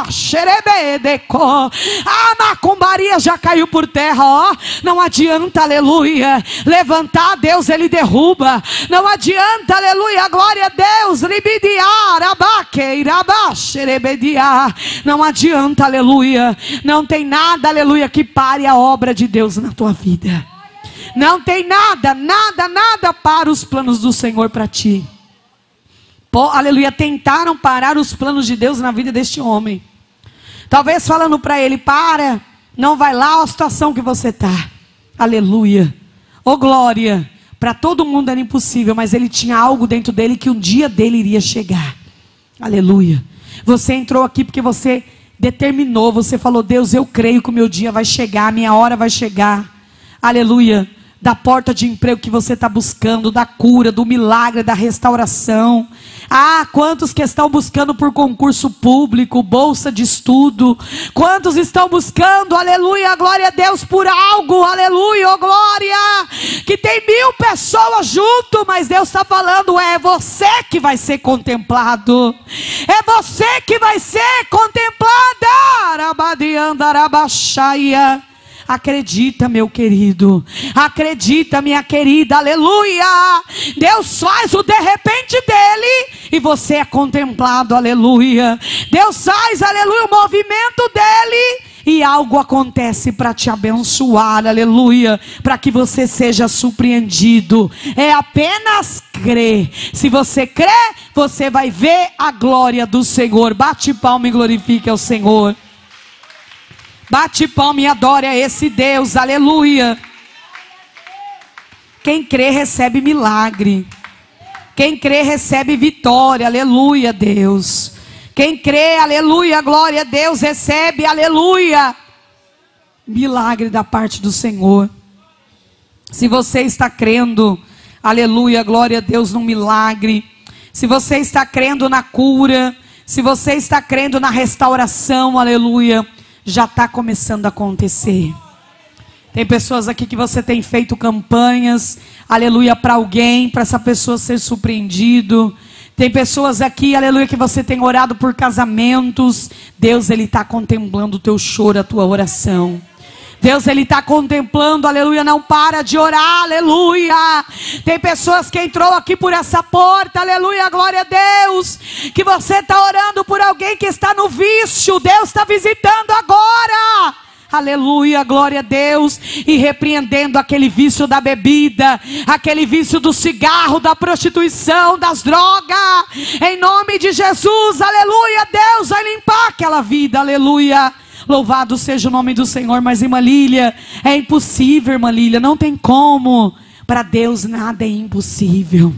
A macumbaria já caiu por terra, ó. Não adianta, aleluia, levantar, Deus ele derruba. Não adianta, aleluia, glória a Deus, não adianta, aleluia. Não tem nada, aleluia, que pare a obra de Deus na tua vida. Não tem nada, nada, nada para os planos do Senhor para ti. Pô, aleluia, tentaram parar os planos de Deus na vida deste homem. Talvez falando para ele, para, não vai lá, olha a situação que você está. Aleluia, oh glória. Para todo mundo era impossível, mas ele tinha algo dentro dele que um dia dele iria chegar. Aleluia. Você entrou aqui porque você determinou, você falou, Deus, eu creio que o meu dia vai chegar, a minha hora vai chegar. Aleluia. Da porta de emprego que você está buscando, da cura, do milagre, da restauração. Ah, quantos que estão buscando por concurso público, bolsa de estudo. Quantos estão buscando, aleluia, glória a Deus, por algo, aleluia, oh glória. Que tem mil pessoas junto, mas Deus está falando, é você que vai ser contemplado. É você que vai ser contemplada. Arabadiandarabaxaia. Acredita, meu querido, acredita, minha querida, aleluia. Deus faz o de repente dele e você é contemplado, aleluia. Deus faz, aleluia, o movimento dele e algo acontece para te abençoar, aleluia, para que você seja surpreendido. É apenas crer. Se você crer, você vai ver a glória do Senhor. Bate palma e glorifique ao Senhor. Bate palma e adore a esse Deus, aleluia. Quem crê recebe milagre. Quem crê recebe vitória, aleluia, Deus. Quem crê, aleluia, glória a Deus, recebe, aleluia, milagre da parte do Senhor. Se você está crendo, aleluia, glória a Deus, num milagre. Se você está crendo na cura, se você está crendo na restauração, aleluia, já está começando a acontecer. Tem pessoas aqui que você tem feito campanhas, aleluia, para alguém, para essa pessoa ser surpreendido. Tem pessoas aqui, aleluia, que você tem orado por casamentos. Deus, ele está contemplando o teu choro, a tua oração. Deus, ele está contemplando, aleluia, não para de orar, aleluia. Tem pessoas que entrou aqui por essa porta, aleluia, glória a Deus, que você está orando por alguém que está no vício. Deus está visitando agora, aleluia, glória a Deus, e repreendendo aquele vício da bebida, aquele vício do cigarro, da prostituição, das drogas, em nome de Jesus, aleluia. Deus vai limpar aquela vida, aleluia. Louvado seja o nome do Senhor. Mas irmã Lília, é impossível, irmã Lília, não tem como. Para Deus nada é impossível.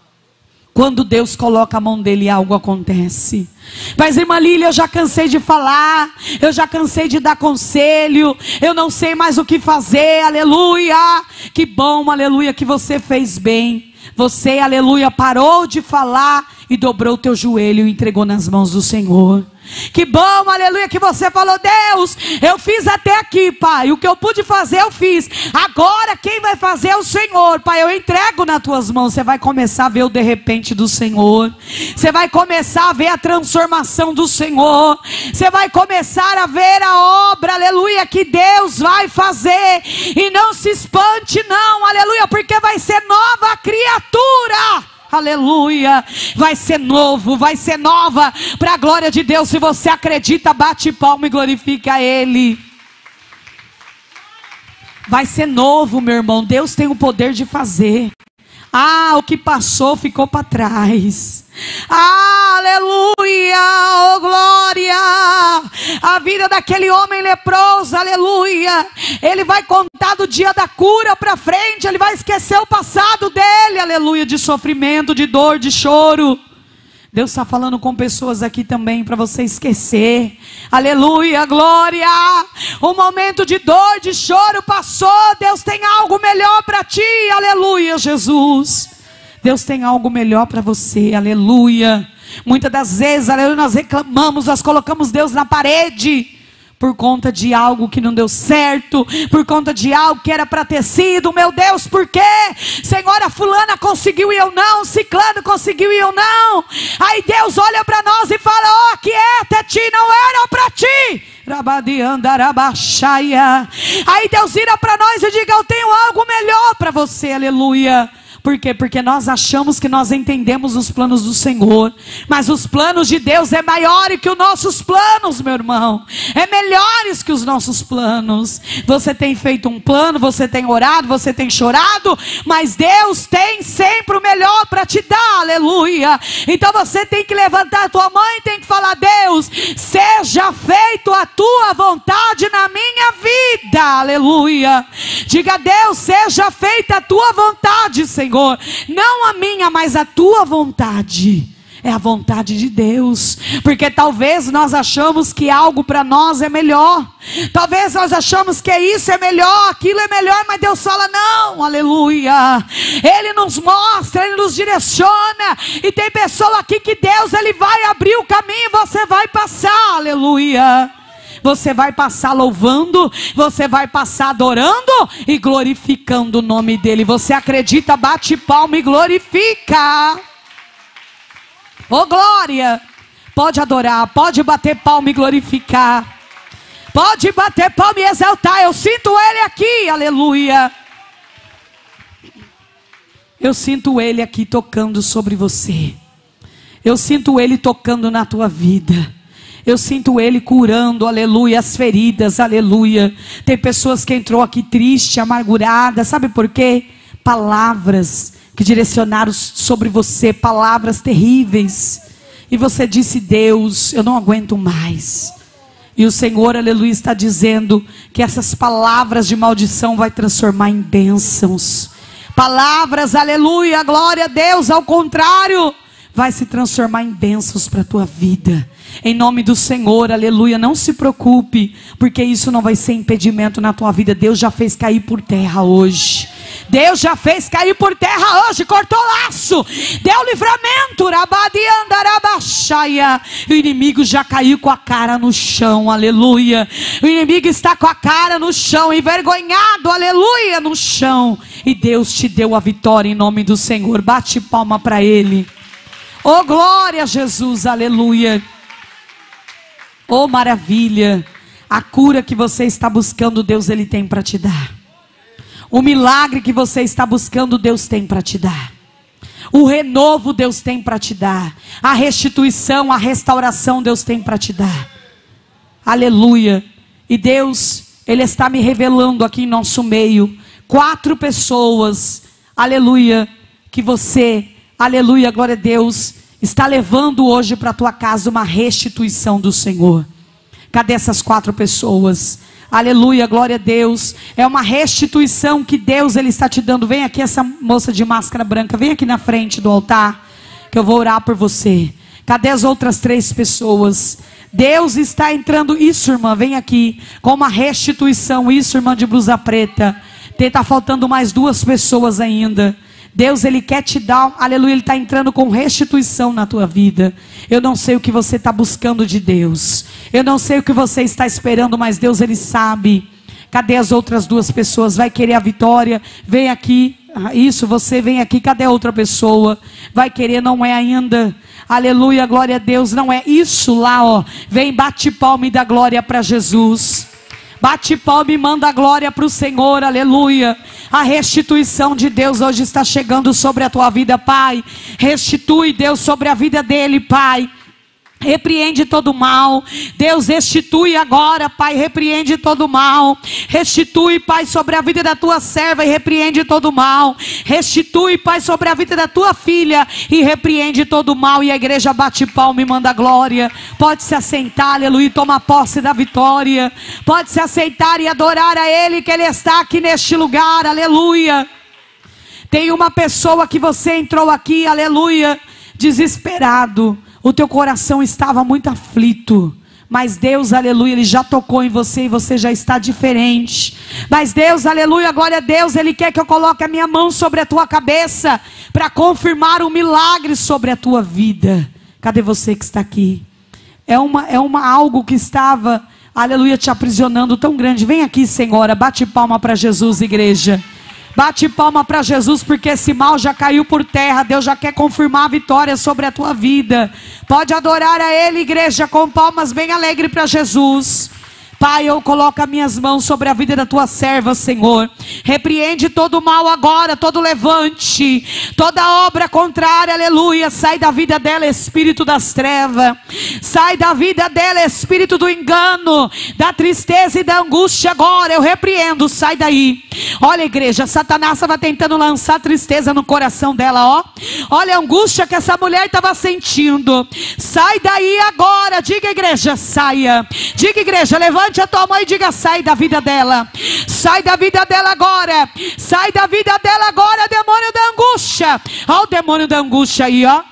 Quando Deus coloca a mão dele, algo acontece. Mas irmã Lília, eu já cansei de falar, eu já cansei de dar conselho, eu não sei mais o que fazer, aleluia. Que bom, aleluia, que você fez bem. Você, aleluia, parou de falar e dobrou o teu joelho e entregou nas mãos do Senhor. Que bom, aleluia, que você falou, Deus, eu fiz até aqui, Pai, o que eu pude fazer eu fiz, agora quem vai fazer é o Senhor, Pai, eu entrego nas tuas mãos. Você vai começar a ver o de repente do Senhor, você vai começar a ver a transformação do Senhor, você vai começar a ver a obra, aleluia, que Deus vai fazer. E não se espante não, aleluia, porque vai ser nova criatura. Aleluia, vai ser novo, vai ser nova, para a glória de Deus. Se você acredita, bate palma e glorifica a Ele. Vai ser novo, meu irmão, Deus tem o poder de fazer. Ah, o que passou ficou para trás. Ah, aleluia, oh glória. A vida daquele homem leproso, aleluia, ele vai contar do dia da cura para frente. Ele vai esquecer o passado dele, aleluia, de sofrimento, de dor, de choro. Deus está falando com pessoas aqui também para você esquecer. Aleluia, glória. O momento de dor, de choro passou. Deus tem algo melhor para ti. Aleluia, Jesus. Deus tem algo melhor para você. Aleluia. Muitas das vezes, aleluia, nós reclamamos, nós colocamos Deus na parede. por conta de algo que não deu certo, por conta de algo que era para ter sido. Meu Deus, por quê? Senhor, a fulana conseguiu e eu não, ciclano conseguiu e eu não. Aí Deus olha para nós e fala: ó, oh, quieta ti, não era para ti. Aí Deus vira para nós e diga: eu tenho algo melhor para você, aleluia. Por quê? Porque nós achamos que nós entendemos os planos do Senhor, mas os planos de Deus é maior que os nossos planos, meu irmão. É melhores que os nossos planos. Você tem feito um plano, você tem orado, você tem chorado, mas Deus tem sempre o melhor para te dar, aleluia. Então você tem que levantar a tua mão e tem que falar: Deus, seja feito a tua vontade na minha vida, aleluia. Diga: Deus, seja feita a tua vontade, Senhor. Não a minha, mas a tua vontade. É a vontade de Deus. Porque talvez nós achamos que algo para nós é melhor. Talvez nós achamos que isso é melhor, aquilo é melhor, mas Deus fala: não, aleluia. Ele nos mostra, Ele nos direciona. E tem pessoa aqui que Deus, Ele vai abrir o caminho e você vai passar, aleluia. Você vai passar louvando, você vai passar adorando e glorificando o nome dEle. Você acredita? Bate palma e glorifica. Oh, glória! Pode adorar, pode bater palma e glorificar. Pode bater palma e exaltar. Eu sinto Ele aqui, aleluia. Eu sinto Ele aqui tocando sobre você. Eu sinto Ele tocando na tua vida. Eu sinto Ele curando, aleluia, as feridas, aleluia. Tem pessoas que entrou aqui triste, amargurada, sabe por quê? Palavras que direcionaram sobre você, palavras terríveis. E você disse: Deus, eu não aguento mais. E o Senhor, aleluia, está dizendo que essas palavras de maldição vai transformar em bênçãos. Palavras, aleluia, glória a Deus, ao contrário, vai se transformar em bênçãos para a tua vida. Em nome do Senhor, aleluia. Não se preocupe, porque isso não vai ser impedimento na tua vida. Deus já fez cair por terra hoje. Deus já fez cair por terra hoje. Cortou laço, deu livramento. O inimigo já caiu com a cara no chão, aleluia. O inimigo está com a cara no chão, envergonhado, aleluia, no chão. E Deus te deu a vitória em nome do Senhor. Bate palma para Ele. Oh, glória a Jesus, aleluia. Oh, maravilha. A cura que você está buscando, Deus, Ele tem para te dar. O milagre que você está buscando, Deus tem para te dar. O renovo, Deus tem para te dar. A restituição, a restauração, Deus tem para te dar. Aleluia. E Deus, Ele está me revelando aqui em nosso meio quatro pessoas, aleluia, que você, aleluia, glória a Deus, está levando hoje para a tua casa uma restituição do Senhor. Cadê essas quatro pessoas? Aleluia, glória a Deus. É uma restituição que Deus, Ele está te dando. Vem aqui essa moça de máscara branca, vem aqui na frente do altar, que eu vou orar por você. Cadê as outras três pessoas? Deus está entrando, isso, irmã, vem aqui, com uma restituição. Isso, irmã de blusa preta. Está faltando mais duas pessoas ainda. Deus, Ele quer te dar, aleluia, Ele está entrando com restituição na tua vida. Eu não sei o que você está buscando de Deus. Eu não sei o que você está esperando, mas Deus, Ele sabe. Cadê as outras duas pessoas? Vai querer a vitória? Vem aqui. Isso, você vem aqui. Cadê a outra pessoa? Vai querer, não é ainda. Aleluia, glória a Deus, não é. Isso lá, ó. Vem, bate palma e dá glória para Jesus. Bate palma e manda glória para o Senhor, aleluia. A restituição de Deus hoje está chegando sobre a tua vida, Pai. Restitui, Deus, sobre a vida dele, Pai. Repreende todo mal. Deus, restitui agora, Pai. Repreende todo mal. Restitui, Pai, sobre a vida da tua serva e repreende todo mal. Restitui, Pai, sobre a vida da tua filha e repreende todo mal. E a igreja bate palma e manda glória. Pode se assentar, aleluia, e toma posse da vitória. Pode se assentar e adorar a Ele, que Ele está aqui neste lugar, aleluia. Tem uma pessoa que você entrou aqui, aleluia, desesperado. O teu coração estava muito aflito. Mas Deus, aleluia, Ele já tocou em você e você já está diferente. Mas Deus, aleluia, glória a Deus, Ele quer que eu coloque a minha mão sobre a tua cabeça para confirmar um milagre sobre a tua vida. Cadê você que está aqui? É uma, é uma algo que estava, aleluia, te aprisionando tão grande. Vem aqui, Senhora, bate palma para Jesus, igreja. Bate palma para Jesus, porque esse mal já caiu por terra. Deus já quer confirmar a vitória sobre a tua vida. Pode adorar a Ele, igreja, com palmas bem alegre para Jesus. Pai, eu coloco as minhas mãos sobre a vida da tua serva, Senhor. Repreende todo o mal agora, todo levante, toda obra contrária, aleluia. Sai da vida dela, espírito das trevas. Sai da vida dela, espírito do engano, da tristeza e da angústia agora. Eu repreendo, sai daí. Olha, igreja, Satanás estava tentando lançar tristeza no coração dela, ó. Olha a angústia que essa mulher estava sentindo. Sai daí agora. Diga, igreja, saia. Diga, igreja, levante a tua mão e diga: sai da vida dela. Sai da vida dela agora. Sai da vida dela agora, demônio da angústia. Olha o demônio da angústia aí, ó.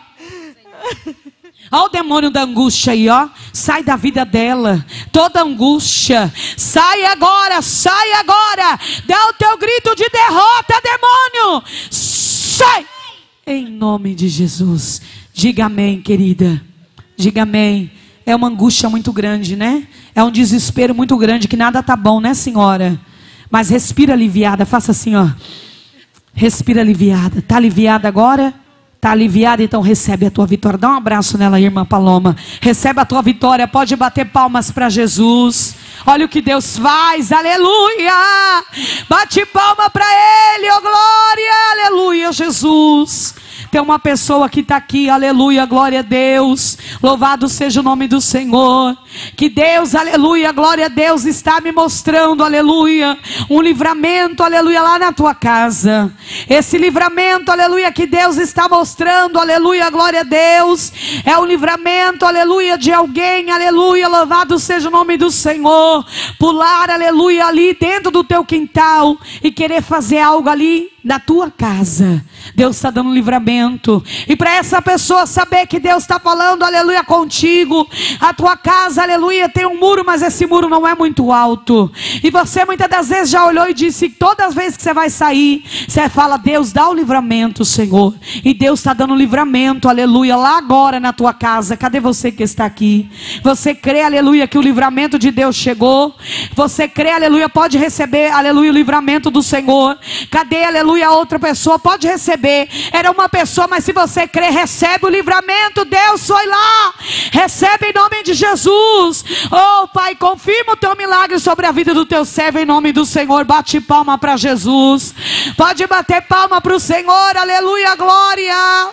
Olha o demônio da angústia aí, ó. Sai da vida dela. Toda angústia. Sai agora, sai agora. Dá o teu grito de derrota, demônio. Sai. Em nome de Jesus. Diga amém, querida. Diga amém. É uma angústia muito grande, né? É um desespero muito grande, que nada tá bom, né, senhora? Mas respira aliviada, faça assim, ó. Respira aliviada. Tá aliviada agora? Tá aliviada? Então recebe a tua vitória. Dá um abraço nela, irmã Paloma. Recebe a tua vitória. Pode bater palmas para Jesus. Olha o que Deus faz, aleluia. Bate palma para Ele, oh glória, aleluia, Jesus. Tem uma pessoa que está aqui, aleluia, glória a Deus. Louvado seja o nome do Senhor. Que Deus, aleluia, glória a Deus, está me mostrando, aleluia, um livramento, aleluia, lá na tua casa. Esse livramento, aleluia, que Deus está mostrando, aleluia, glória a Deus, é um livramento, aleluia, de alguém, aleluia, louvado seja o nome do Senhor. Pular, aleluia, ali dentro do teu quintal e querer fazer algo ali na tua casa. Deus está dando livramento. E para essa pessoa saber que Deus está falando, aleluia, contigo. A tua casa, aleluia, tem um muro, mas esse muro não é muito alto. E você muitas das vezes já olhou e disse, todas as vezes que você vai sair, você fala: Deus, dá o livramento, Senhor. E Deus está dando livramento, aleluia, lá agora na tua casa. Cadê você que está aqui? Você crê, aleluia, que o livramento de Deus chegou? Você crê, aleluia, pode receber, aleluia, o livramento do Senhor? Cadê, aleluia, a outra pessoa? Pode receber. Era uma pessoa, mas se você crê, recebe o livramento. Deus foi lá. Recebe em nome de Jesus. Oh Pai, confirma o teu milagre sobre a vida do teu servo em nome do Senhor. Bate palma para Jesus. Pode bater palma para o Senhor. Aleluia, glória.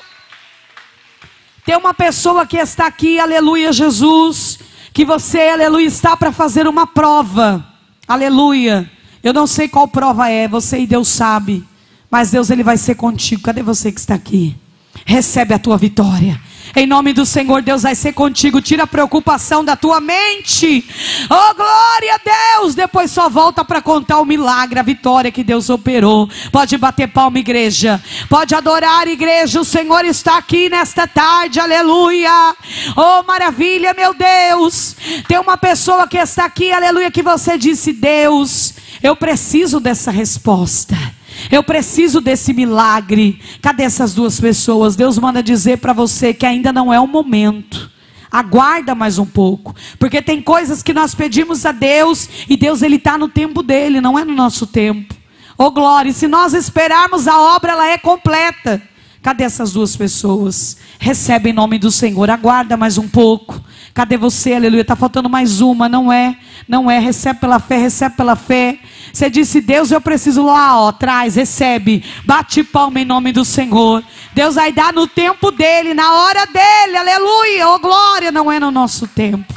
Tem uma pessoa que está aqui, aleluia, Jesus, que você, aleluia, está para fazer uma prova. Aleluia. Eu não sei qual prova é, você e Deus sabe. Mas Deus, Ele vai ser contigo. Cadê você que está aqui? Recebe a tua vitória. Em nome do Senhor, Deus vai ser contigo. Tira a preocupação da tua mente. Oh, glória a Deus. Depois só volta para contar o milagre, a vitória que Deus operou. Pode bater palma, igreja. Pode adorar, igreja. O Senhor está aqui nesta tarde. Aleluia. Oh, maravilha, meu Deus. Tem uma pessoa que está aqui, aleluia, que você disse: Deus, eu preciso dessa resposta. Eu preciso desse milagre. Cadê essas duas pessoas? Deus manda dizer para você que ainda não é o momento. Aguarda mais um pouco. Porque tem coisas que nós pedimos a Deus e Deus, Ele está no tempo dEle, não é no nosso tempo. Oh glória, se nós esperarmos, a obra ela é completa. Cadê essas duas pessoas? Recebe em nome do Senhor. Aguarda mais um pouco. Cadê você? Aleluia. Está faltando mais uma. Não é, não é. Recebe pela fé, recebe pela fé. Você disse: Deus, eu preciso lá, ó, traz, recebe. Bate palma em nome do Senhor. Deus vai dar no tempo dEle, na hora dEle. Aleluia. Oh glória, não é no nosso tempo.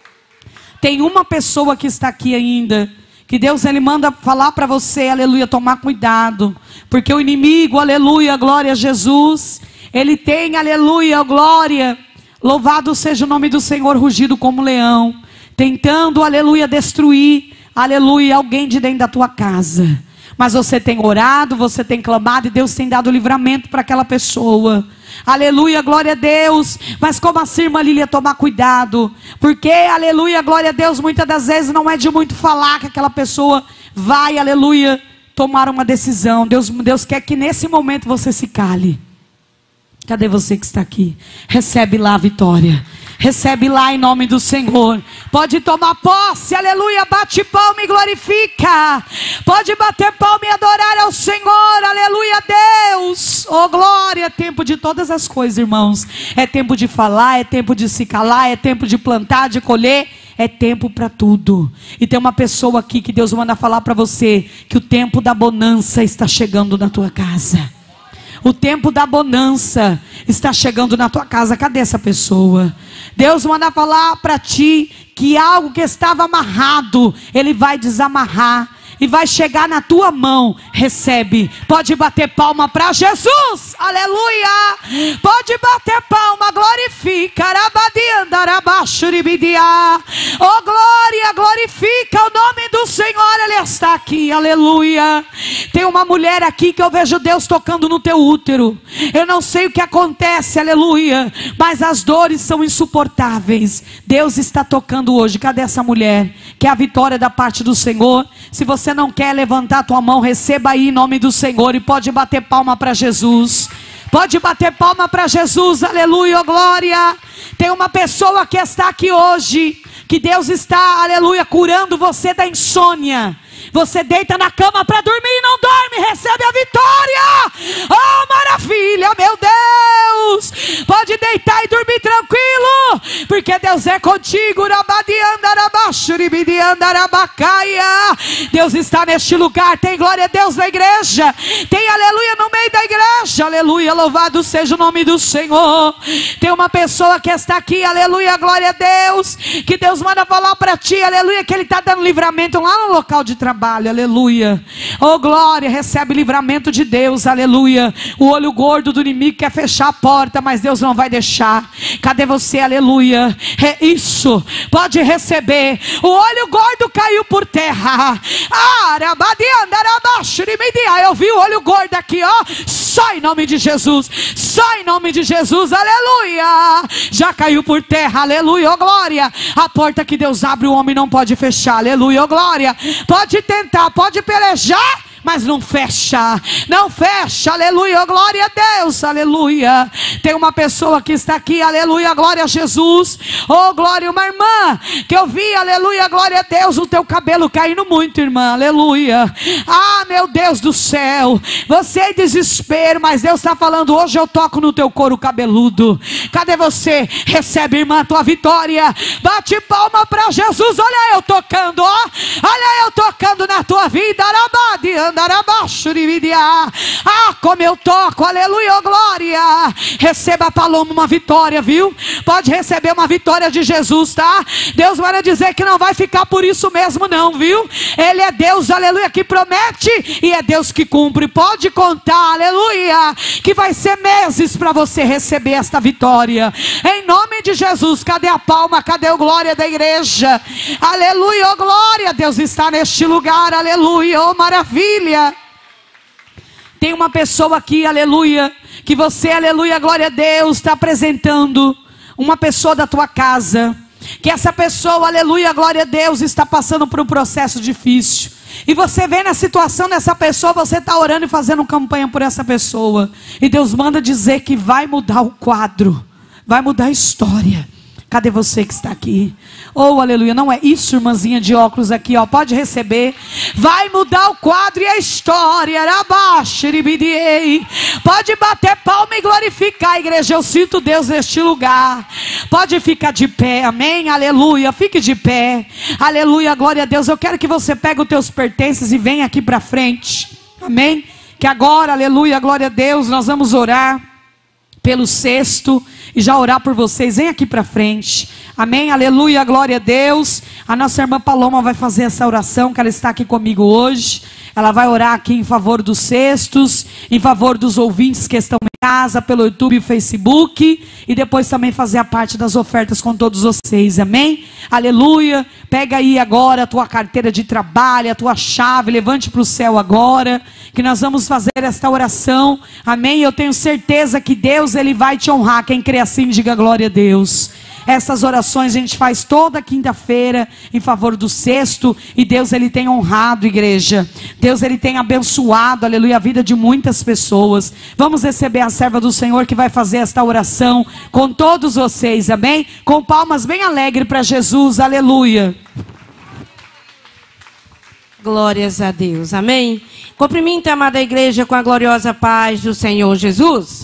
Tem uma pessoa que está aqui ainda, que Deus, Ele manda falar para você, aleluia, tomar cuidado. Porque o inimigo, aleluia, glória a Jesus, ele tem, aleluia, glória, louvado seja o nome do Senhor, rugido como leão, tentando, aleluia, destruir, aleluia, alguém de dentro da tua casa. Mas você tem orado, você tem clamado e Deus tem dado livramento para aquela pessoa. Aleluia, glória a Deus. Mas como assim, irmã Lília, tomar cuidado? Porque, aleluia, glória a Deus, muitas das vezes não é de muito falar que aquela pessoa vai, aleluia, tomar uma decisão. Deus, Deus quer que nesse momento você se cale. Cadê você que está aqui? Recebe lá a vitória. Recebe lá em nome do Senhor. Pode tomar posse, aleluia. Bate palma e glorifica. Pode bater palma e adorar ao Senhor, aleluia, Deus. Oh glória, é tempo de todas as coisas, irmãos. É tempo de falar, é tempo de se calar, é tempo de plantar, de colher. É tempo para tudo. E tem uma pessoa aqui que Deus manda falar para você que o tempo da bonança está chegando na tua casa. O tempo da bonança está chegando na tua casa. Cadê essa pessoa? Deus manda falar para ti que algo que estava amarrado, Ele vai desamarrar e vai chegar na tua mão. Recebe. Pode bater palma para Jesus. Aleluia. Pode bater palma. Glorifica. Oh glória. Glorifica o nome do Senhor. Ele está aqui. Aleluia. Tem uma mulher aqui que eu vejo Deus tocando no teu útero. Eu não sei o que acontece. Aleluia. Mas as dores são insuportáveis. Deus está tocando hoje. Cadê essa mulher? Que é a vitória da parte do Senhor. Se você não quer levantar a tua mão, receba aí em nome do Senhor. E pode bater palma para Jesus. Pode bater palma para Jesus. Aleluia, oh glória. Tem uma pessoa que está aqui hoje, que Deus está, aleluia, curando você da insônia. Você deita na cama para dormir e não dorme, recebe a vitória. Oh maravilha, meu Deus. Pode deitar e dormir tranquilo, porque Deus é contigo. Deus está neste lugar. Tem glória a Deus na igreja. Tem aleluia no meio da igreja. Aleluia, louvado seja o nome do Senhor. Tem uma pessoa que está aqui, aleluia, glória a Deus, que Deus manda falar para ti, aleluia, que Ele está dando livramento lá no local de trabalho. Trabalho, aleluia. Oh glória, recebe livramento de Deus, aleluia. O olho gordo do inimigo quer fechar a porta, mas Deus não vai deixar. Cadê você, aleluia? É isso, pode receber. O olho gordo caiu por terra. Eu vi o olho gordo aqui, ó. Só em nome de Jesus, só em nome de Jesus, aleluia. Já caiu por terra, aleluia, oh glória. A porta que Deus abre, o homem não pode fechar, aleluia, oh glória. Pode tentar, pode pelejar, mas não fecha, não fecha, aleluia, glória a Deus, aleluia. Tem uma pessoa que está aqui, aleluia, glória a Jesus, oh glória, uma irmã, que eu vi, aleluia, glória a Deus, o teu cabelo caindo muito, irmã, aleluia. Ah, meu Deus do céu, você em desespero, mas Deus está falando, hoje eu toco no teu couro cabeludo. Cadê você? Recebe, irmã, a tua vitória. Bate palma para Jesus, olha eu tocando, ó, olha eu tocando na tua vida, arabadia. Ah, como eu toco, aleluia, oh glória. Receba a paloma uma vitória, viu? Pode receber uma vitória de Jesus, tá? Deus vai dizer que não vai ficar por isso mesmo não, viu? Ele é Deus, aleluia, que promete e é Deus que cumpre. Pode contar, aleluia, que vai ser meses para você receber esta vitória. Em nome de Jesus, cadê a palma? Cadê o glória da igreja? Aleluia, oh glória. Deus está neste lugar, aleluia, oh maravilha. Tem uma pessoa aqui, aleluia, que você, aleluia, glória a Deus, está apresentando uma pessoa da tua casa, que essa pessoa, aleluia, glória a Deus, está passando por um processo difícil, e você vê na situação dessa pessoa, você está orando e fazendo campanha por essa pessoa, e Deus manda dizer que vai mudar o quadro, vai mudar a história. Cadê você que está aqui? Oh, aleluia, não é isso, irmãzinha de óculos aqui, ó, pode receber. Vai mudar o quadro e a história. Pode bater palma e glorificar a igreja. Eu sinto Deus neste lugar. Pode ficar de pé, amém, aleluia, fique de pé, aleluia, glória a Deus. Eu quero que você pegue os teus pertences e venha aqui para frente, amém. Que agora, aleluia, glória a Deus, nós vamos orar pelo cesto e já orar por vocês. Vem aqui para frente, amém, aleluia, glória a Deus. A nossa irmã Paloma vai fazer essa oração, que ela está aqui comigo hoje. Ela vai orar aqui em favor dos cestos, em favor dos ouvintes que estão em casa, pelo YouTube e Facebook, e depois também fazer a parte das ofertas com todos vocês, amém, aleluia. Pega aí agora a tua carteira de trabalho, a tua chave, levante para o céu agora, que nós vamos fazer esta oração, amém. Eu tenho certeza que Deus, Ele vai te honrar. Quem crê assim, diga glória a Deus. Essas orações a gente faz toda quinta-feira em favor do cesto. E Deus, Ele tem honrado, igreja. Deus, Ele tem abençoado, aleluia, a vida de muitas pessoas. Vamos receber a serva do Senhor que vai fazer esta oração com todos vocês, amém? Com palmas bem alegres para Jesus, aleluia. Glórias a Deus, amém? Cumprimento a amada igreja com a gloriosa paz do Senhor Jesus.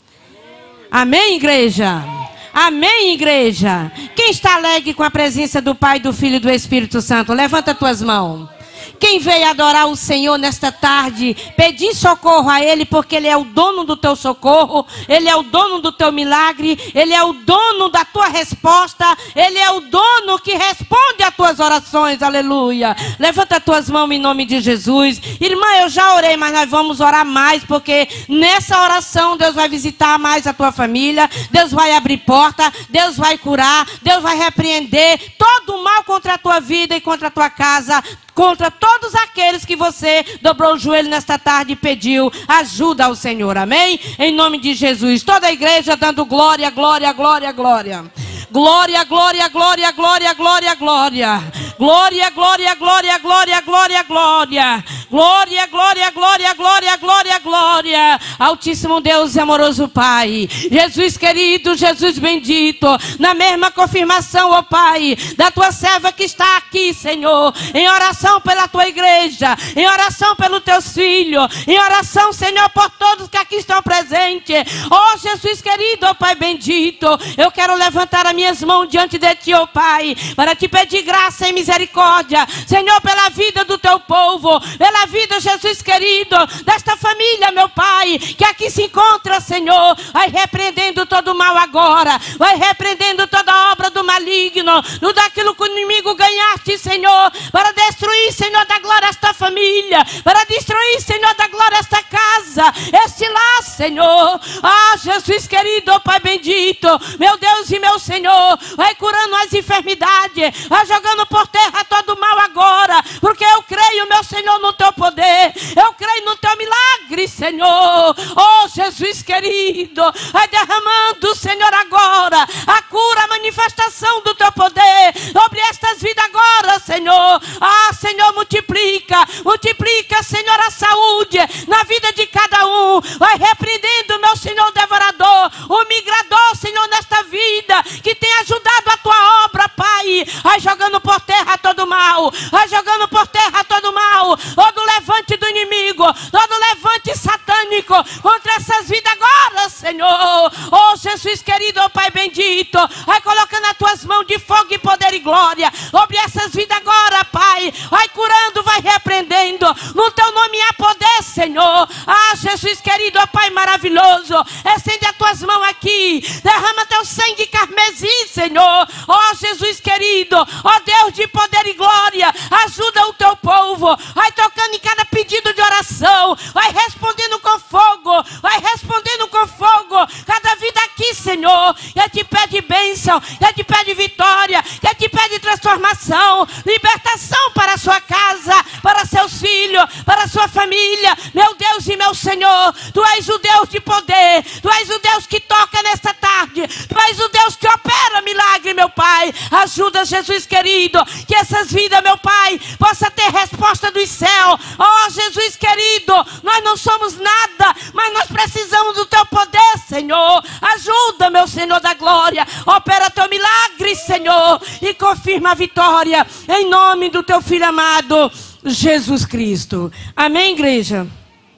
Amém, igreja? Amém, igreja? Quem está alegre com a presença do Pai, do Filho e do Espírito Santo? Levanta as tuas mãos. Quem veio adorar o Senhor nesta tarde, pedir socorro a Ele, porque Ele é o dono do teu socorro, Ele é o dono do teu milagre, Ele é o dono da tua resposta, Ele é o dono que responde às tuas orações, aleluia. Levanta as tuas mãos em nome de Jesus. Irmã, eu já orei, mas nós vamos orar mais, porque nessa oração Deus vai visitar mais a tua família, Deus vai abrir porta, Deus vai curar, Deus vai repreender todo o mal contra a tua vida e contra a tua casa, contra todos aqueles que você dobrou o joelho nesta tarde e pediu ajuda ao Senhor, amém? Em nome de Jesus, toda a igreja dando glória, glória, glória, glória. Glória, glória, glória, glória, glória, glória. Glória, glória, glória, glória, glória, glória. Glória, glória, glória, glória, glória, glória. Altíssimo Deus e amoroso Pai. Jesus querido, Jesus bendito. Na mesma confirmação, ó Pai, da tua serva que está aqui, Senhor. Em oração pela tua igreja. Em oração pelos teus filhos. Em oração, Senhor, por todos que aqui estão presentes. Ó Jesus querido, ó Pai bendito. Eu quero levantar as minhas mãos diante de ti, ó Pai. Para te pedir graça e misericórdia. Senhor, pela vida do teu povo. Pela vida, Jesus querido, desta família, meu Pai, que aqui se encontra, Senhor, vai repreendendo todo o mal agora, vai repreendendo toda obra do maligno, do daquilo que o inimigo ganhaste, Senhor, para destruir, Senhor, da glória esta família, para destruir, Senhor, da glória esta casa, este lar, Senhor. Ah, Jesus querido, Pai bendito, meu Deus e meu Senhor, vai curando as enfermidades, vai jogando por terra todo o mal agora, porque eu creio, meu Senhor, no teu poder, eu creio no teu milagre, Senhor. Oh Jesus querido, vai derramando, Senhor, agora a cura, a manifestação do teu poder sobre estas vidas agora, Senhor. Ah, Senhor, multiplica, multiplica, Senhor, a saúde na vida de cada um, vai repreendendo, meu Senhor, o devorador, o migrador, Senhor, nesta vida, que tem ajudado a tua obra, Pai, vai jogando por terra todo mal, vai jogando por terra todo mal, todo levante do inimigo, todo levante satânico contra essas vidas agora, Senhor. Oh Jesus querido, oh Pai bendito, vai colocando as tuas mãos de fogo e poder e glória sobre essas vidas agora, Pai, vai curando, vai repreendendo, no teu nome há poder, Senhor. Ah, Jesus querido, oh Pai maravilhoso, estende as tuas mãos aqui, derrama teu sangue carmesim, Senhor. Oh Jesus querido, oh Deus de poder e glória, ajuda o teu povo, vai tocando em cada pedido de oração, vai respondendo com fogo, vai respondendo com fogo, cada vida aqui, Senhor, que te pede bênção, que te pede vitória, que te pede transformação, libertação para a sua casa, para seus filhos, para a sua família, meu Deus e meu Senhor. Tu és o Deus de poder, tu és o Deus que toca nesta tarde, tu és o Deus que opera milagre, meu Pai. Ajuda, Jesus querido, que essas vidas, meu Pai, possa ter resposta dos céus. Oh Jesus querido, nós não somos nada, mas nós precisamos do teu poder, Senhor. Ajuda, meu Senhor da glória, opera teu milagre, Senhor, e confirma a vitória, em nome do teu Filho amado, Jesus Cristo. Amém, igreja?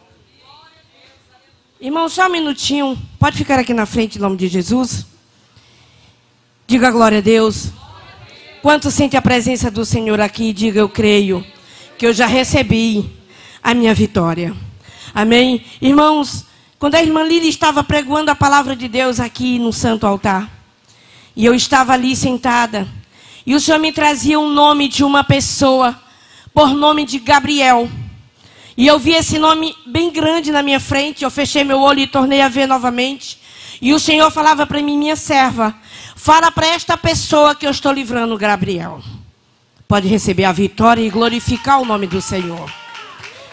Irmão, só um minutinho, pode ficar aqui na frente em nome de Jesus. Diga glória a Deus. Quanto sente a presença do Senhor aqui, diga eu creio que eu já recebi a minha vitória. Amém? Irmãos, quando a irmã Lília estava pregoando a palavra de Deus aqui no santo altar, e eu estava ali sentada, e o Senhor me trazia um nome de uma pessoa, por nome de Gabriel. E eu vi esse nome bem grande na minha frente, eu fechei meu olho e tornei a ver novamente. E o Senhor falava para mim, minha serva, fala para esta pessoa que eu estou livrando, Gabriel. Pode receber a vitória e glorificar o nome do Senhor.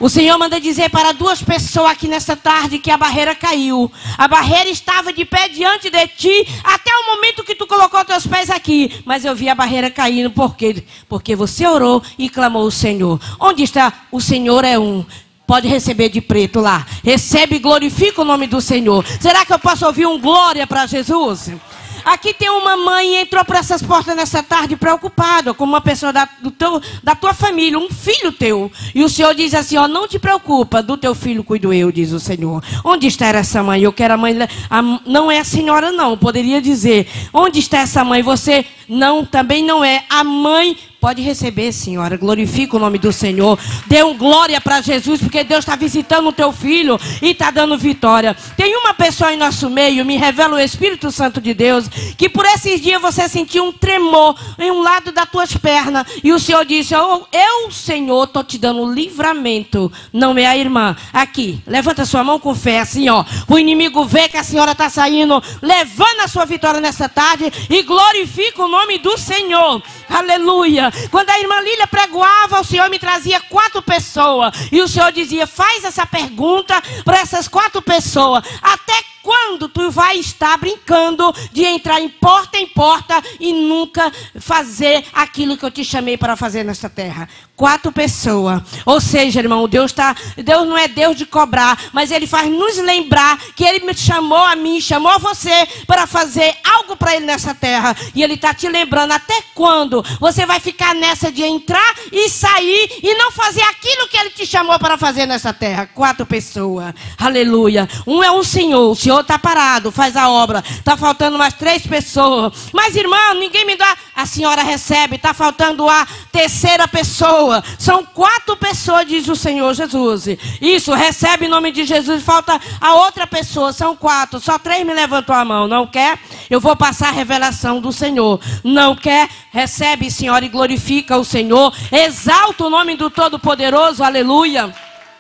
O Senhor manda dizer para duas pessoas aqui nesta tarde que a barreira caiu. A barreira estava de pé diante de ti até o momento que tu colocou teus pés aqui. Mas eu vi a barreira caindo. Por quê? Porque você orou e clamou o Senhor. Onde está? O Senhor é um. Pode receber de preto lá. Recebe e glorifica o nome do Senhor. Será que eu posso ouvir um glória para Jesus? Aqui tem uma mãe que entrou por essas portas nessa tarde preocupada com uma pessoa da, do teu, da tua família, um filho teu. E o Senhor diz assim, ó, não te preocupa, do teu filho cuido eu, diz o Senhor. Onde está essa mãe? Eu quero a mãe, a, não é a senhora não, poderia dizer. Onde está essa mãe? Você não, também não é. A mãe pode receber, senhora, glorifica o nome do Senhor. Dê um glória para Jesus, porque Deus está visitando o teu filho e está dando vitória. Tem uma pessoa em nosso meio, me revela o Espírito Santo de Deus, que por esses dias você sentiu um tremor em um lado das tuas pernas. E o Senhor disse, oh, eu, Senhor, estou te dando livramento. Não é a irmã. Aqui, levanta sua mão com fé, assim, ó. O inimigo vê que a senhora está saindo, levando a sua vitória nessa tarde e glorifica o nome do Senhor. Aleluia. Quando a irmã Lília pregoava, o Senhor me trazia quatro pessoas. E o Senhor dizia, faz essa pergunta para essas quatro pessoas. Até quando tu vai estar brincando de entrar em porta em porta e nunca fazer aquilo que eu te chamei para fazer nesta terra? Quatro pessoas. Ou seja, irmão, Deus, tá, Deus não é Deus de cobrar, mas Ele faz nos lembrar que Ele me chamou a mim, chamou a você para fazer algo para Ele nessa terra. E Ele está te lembrando até quando você vai ficar nessa de entrar e sair e não fazer aquilo que Ele te chamou para fazer nessa terra. Quatro pessoas. Aleluia. Um é um Senhor. O Senhor está parado, faz a obra. Está faltando mais três pessoas. Mas, irmão, ninguém me dá. A senhora recebe. Está faltando a terceira pessoa. São quatro pessoas, diz o Senhor Jesus. Isso, recebe em nome de Jesus. Falta a outra pessoa. São quatro. Só três me levantou a mão. Não quer? Eu vou passar a revelação do Senhor. Não quer? Recebe, senhora, e glorifica o Senhor. Exalta o nome do Todo-Poderoso. Aleluia.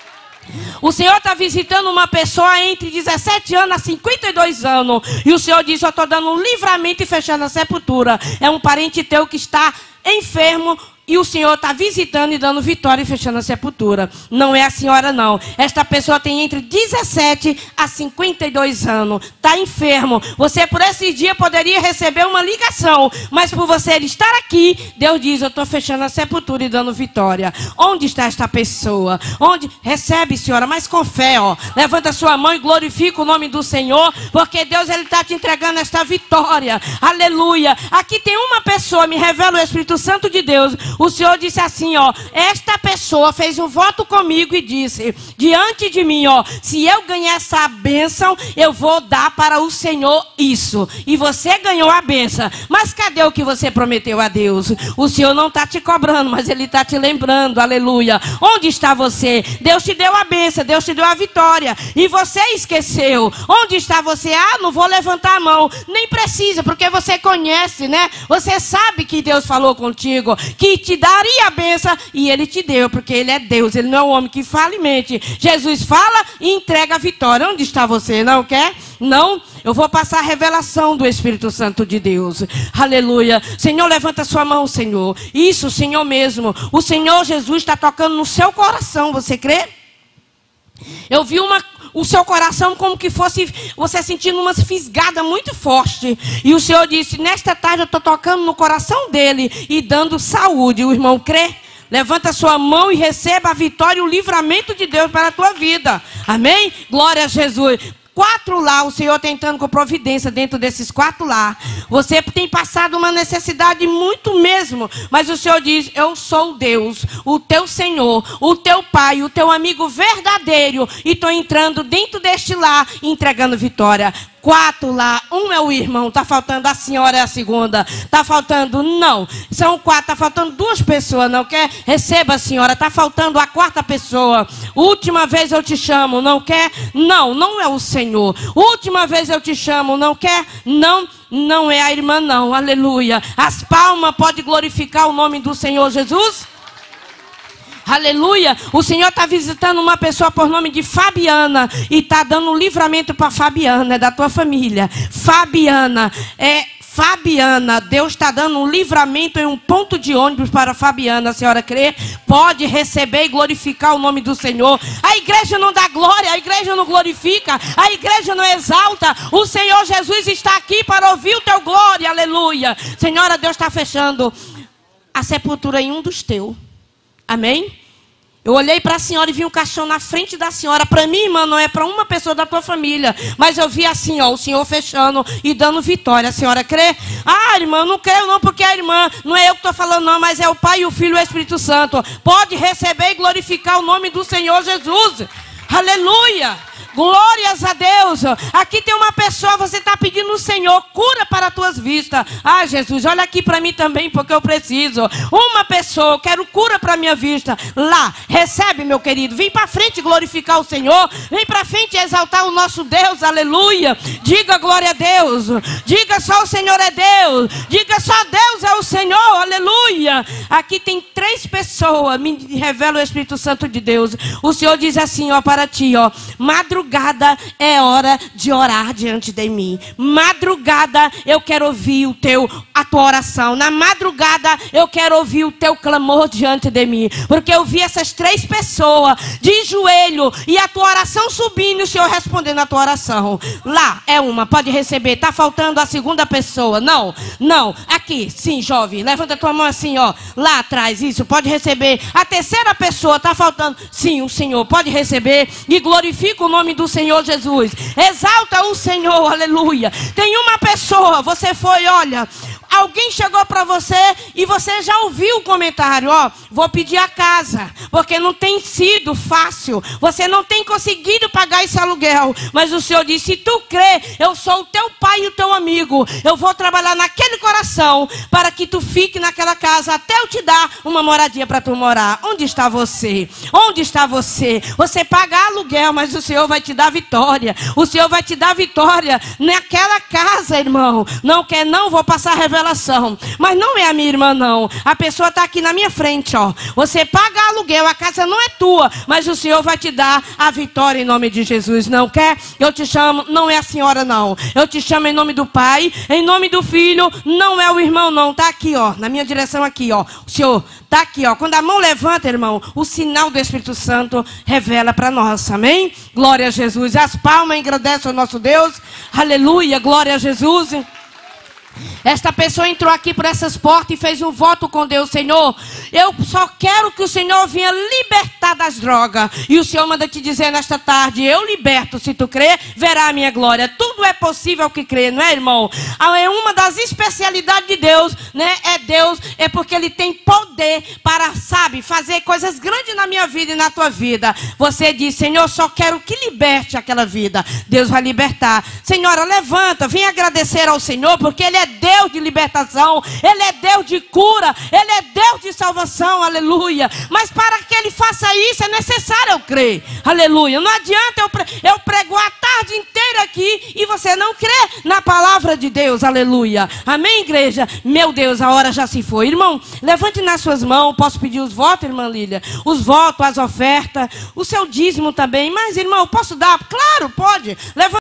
O Senhor está visitando uma pessoa entre dezessete anos a cinquenta e dois anos. E o Senhor diz, eu estou dando um livramento e fechando a sepultura. É um parente teu que está enfermo. E o Senhor está visitando e dando vitória e fechando a sepultura. Não é a senhora, não. Esta pessoa tem entre dezessete a cinquenta e dois anos. Está enfermo. Você, por esses dias, poderia receber uma ligação. Mas por você estar aqui, Deus diz, eu estou fechando a sepultura e dando vitória. Onde está esta pessoa? Onde? Recebe, senhora, mas com fé, ó. Levanta sua mão e glorifica o nome do Senhor. Porque Deus, Ele está te entregando esta vitória. Aleluia. Aqui tem uma pessoa, me revela o Espírito Santo de Deus. O Senhor disse assim, ó, esta pessoa fez um voto comigo e disse, diante de mim, ó, se eu ganhar essa bênção, eu vou dar para o Senhor isso. E você ganhou a bênção. Mas cadê o que você prometeu a Deus? O Senhor não está te cobrando, mas Ele está te lembrando, aleluia. Onde está você? Deus te deu a bênção, Deus te deu a vitória. E você esqueceu. Onde está você? Ah, não vou levantar a mão. Nem precisa, porque você conhece, né? Você sabe que Deus falou contigo, que te daria a bênção e Ele te deu, porque Ele é Deus, Ele não é um homem que fala e mente. Jesus fala e entrega a vitória. Onde está você? Não quer? Não? Eu vou passar a revelação do Espírito Santo de Deus. Aleluia. Senhor, levanta sua mão, Senhor. Isso, Senhor mesmo. O Senhor Jesus está tocando no seu coração, você crê? Eu vi uma, o seu coração como que fosse você sentindo uma fisgada muito forte. E o Senhor disse, nesta tarde eu estou tocando no coração dele e dando saúde. O irmão crê? Levanta sua mão e receba a vitória e o livramento de Deus para a tua vida. Amém? Glória a Jesus. Quatro lá, o Senhor tentando com providência dentro desses quatro lá. Você tem passado uma necessidade muito mesmo. Mas o Senhor diz, eu sou Deus, o teu Senhor, o teu Pai, o teu amigo verdadeiro. E estou entrando dentro deste lá, entregando vitória. Quatro lá, um é o irmão, está faltando a senhora é a segunda, está faltando, não, são quatro, está faltando duas pessoas, não quer? Receba a senhora, está faltando a quarta pessoa, última vez eu te chamo, não quer? Não, não é o Senhor, última vez eu te chamo, não quer? Não, não é a irmã não, aleluia, as palmas podem glorificar o nome do Senhor Jesus? Aleluia, o Senhor está visitando uma pessoa por nome de Fabiana e está dando um livramento para Fabiana, é da tua família. Fabiana, é Fabiana, Deus está dando um livramento em um ponto de ônibus para Fabiana, a senhora crê? Pode receber e glorificar o nome do Senhor. A igreja não dá glória, a igreja não glorifica, a igreja não exalta. O Senhor Jesus está aqui para ouvir o teu glória, aleluia. Senhora, Deus está fechando a sepultura em um dos teus, amém? Eu olhei para a senhora e vi um caixão na frente da senhora. Para mim, irmã, não é para uma pessoa da tua família. Mas eu vi assim, ó, o Senhor fechando e dando vitória. A senhora crê? Ah, irmã, eu não creio não, porque a irmã, não é eu que estou falando não, mas é o Pai, o Filho e o Espírito Santo. Pode receber e glorificar o nome do Senhor Jesus. Aleluia! Glórias a Deus. Aqui tem uma pessoa, você está pedindo ao Senhor cura para as tuas vistas. Ah, Jesus, olha aqui para mim também, porque eu preciso. Uma pessoa, eu quero cura para a minha vista. Lá, recebe, meu querido. Vem para frente glorificar o Senhor. Vem para frente exaltar o nosso Deus. Aleluia. Diga glória a Deus. Diga só o Senhor é Deus. Diga só Deus é o Senhor. Aleluia. Aqui tem três pessoas. Me revela o Espírito Santo de Deus. O Senhor diz assim, ó, para ti, ó. Madrugada. Madrugada é hora de orar diante de mim. Madrugada eu quero ouvir o teu, a tua oração. Na madrugada eu quero ouvir o teu clamor diante de mim. Porque eu vi essas três pessoas de joelho e a tua oração subindo e o Senhor respondendo a tua oração. Lá é uma, pode receber. Está faltando a segunda pessoa. Não, não. Aqui, sim, jovem. Levanta a tua mão assim, ó. Lá atrás, isso, pode receber. A terceira pessoa está faltando. Sim, o Senhor pode receber e glorifica o nome do Senhor Jesus. Exalta o Senhor, aleluia. Tem uma pessoa, você foi, olha, alguém chegou para você e você já ouviu o comentário, ó, vou pedir a casa, porque não tem sido fácil, você não tem conseguido pagar esse aluguel, mas o Senhor disse, se tu crê, eu sou o teu pai e o teu amigo, eu vou trabalhar naquele coração, para que tu fique naquela casa, até eu te dar uma moradia para tu morar. Onde está você? Onde está você? Você paga aluguel, mas o Senhor vai te dar vitória, o Senhor vai te dar vitória naquela casa, irmão. Não quer não, vou passar a revelação, mas não é a minha irmã não, a pessoa está aqui na minha frente, ó. Você paga aluguel, a casa não é tua, mas o Senhor vai te dar a vitória em nome de Jesus. Não quer? Eu te chamo, não é a senhora não, eu te chamo em nome do Pai, em nome do Filho, não é o irmão não, está aqui, ó, na minha direção aqui, ó. O Senhor está aqui, ó. Quando a mão levanta, irmão, o sinal do Espírito Santo revela para nós, amém? Glória a Jesus. As palmas engrandecem o nosso Deus, aleluia, glória a Jesus. Esta pessoa entrou aqui por essas portas e fez um voto com Deus. Senhor, eu só quero que o Senhor venha libertar das drogas. E o Senhor manda te dizer nesta tarde, eu liberto, se tu crer, verá a minha glória. Tudo é possível que crê, não é, irmão? É uma das especialidades de Deus, né? É Deus, é porque Ele tem poder para, sabe, fazer coisas grandes na minha vida e na tua vida. Você diz, Senhor, só quero que liberte aquela vida. Deus vai libertar. Senhora, levanta, vem agradecer ao Senhor, porque Ele é Deus de libertação, Ele é Deus de cura, Ele é Deus de salvação, aleluia. Mas para que Ele faça isso, é necessário eu crer, aleluia. Não adianta eu, pre eu prego a tarde inteira aqui e você não crê na palavra de Deus, aleluia. Amém, igreja? Meu Deus, a hora já se foi. Irmão, levante nas suas mãos, posso pedir os votos, irmã Lília? Os votos, as ofertas, o seu dízimo também. Mas, irmão, posso dar? Claro, pode. Levante.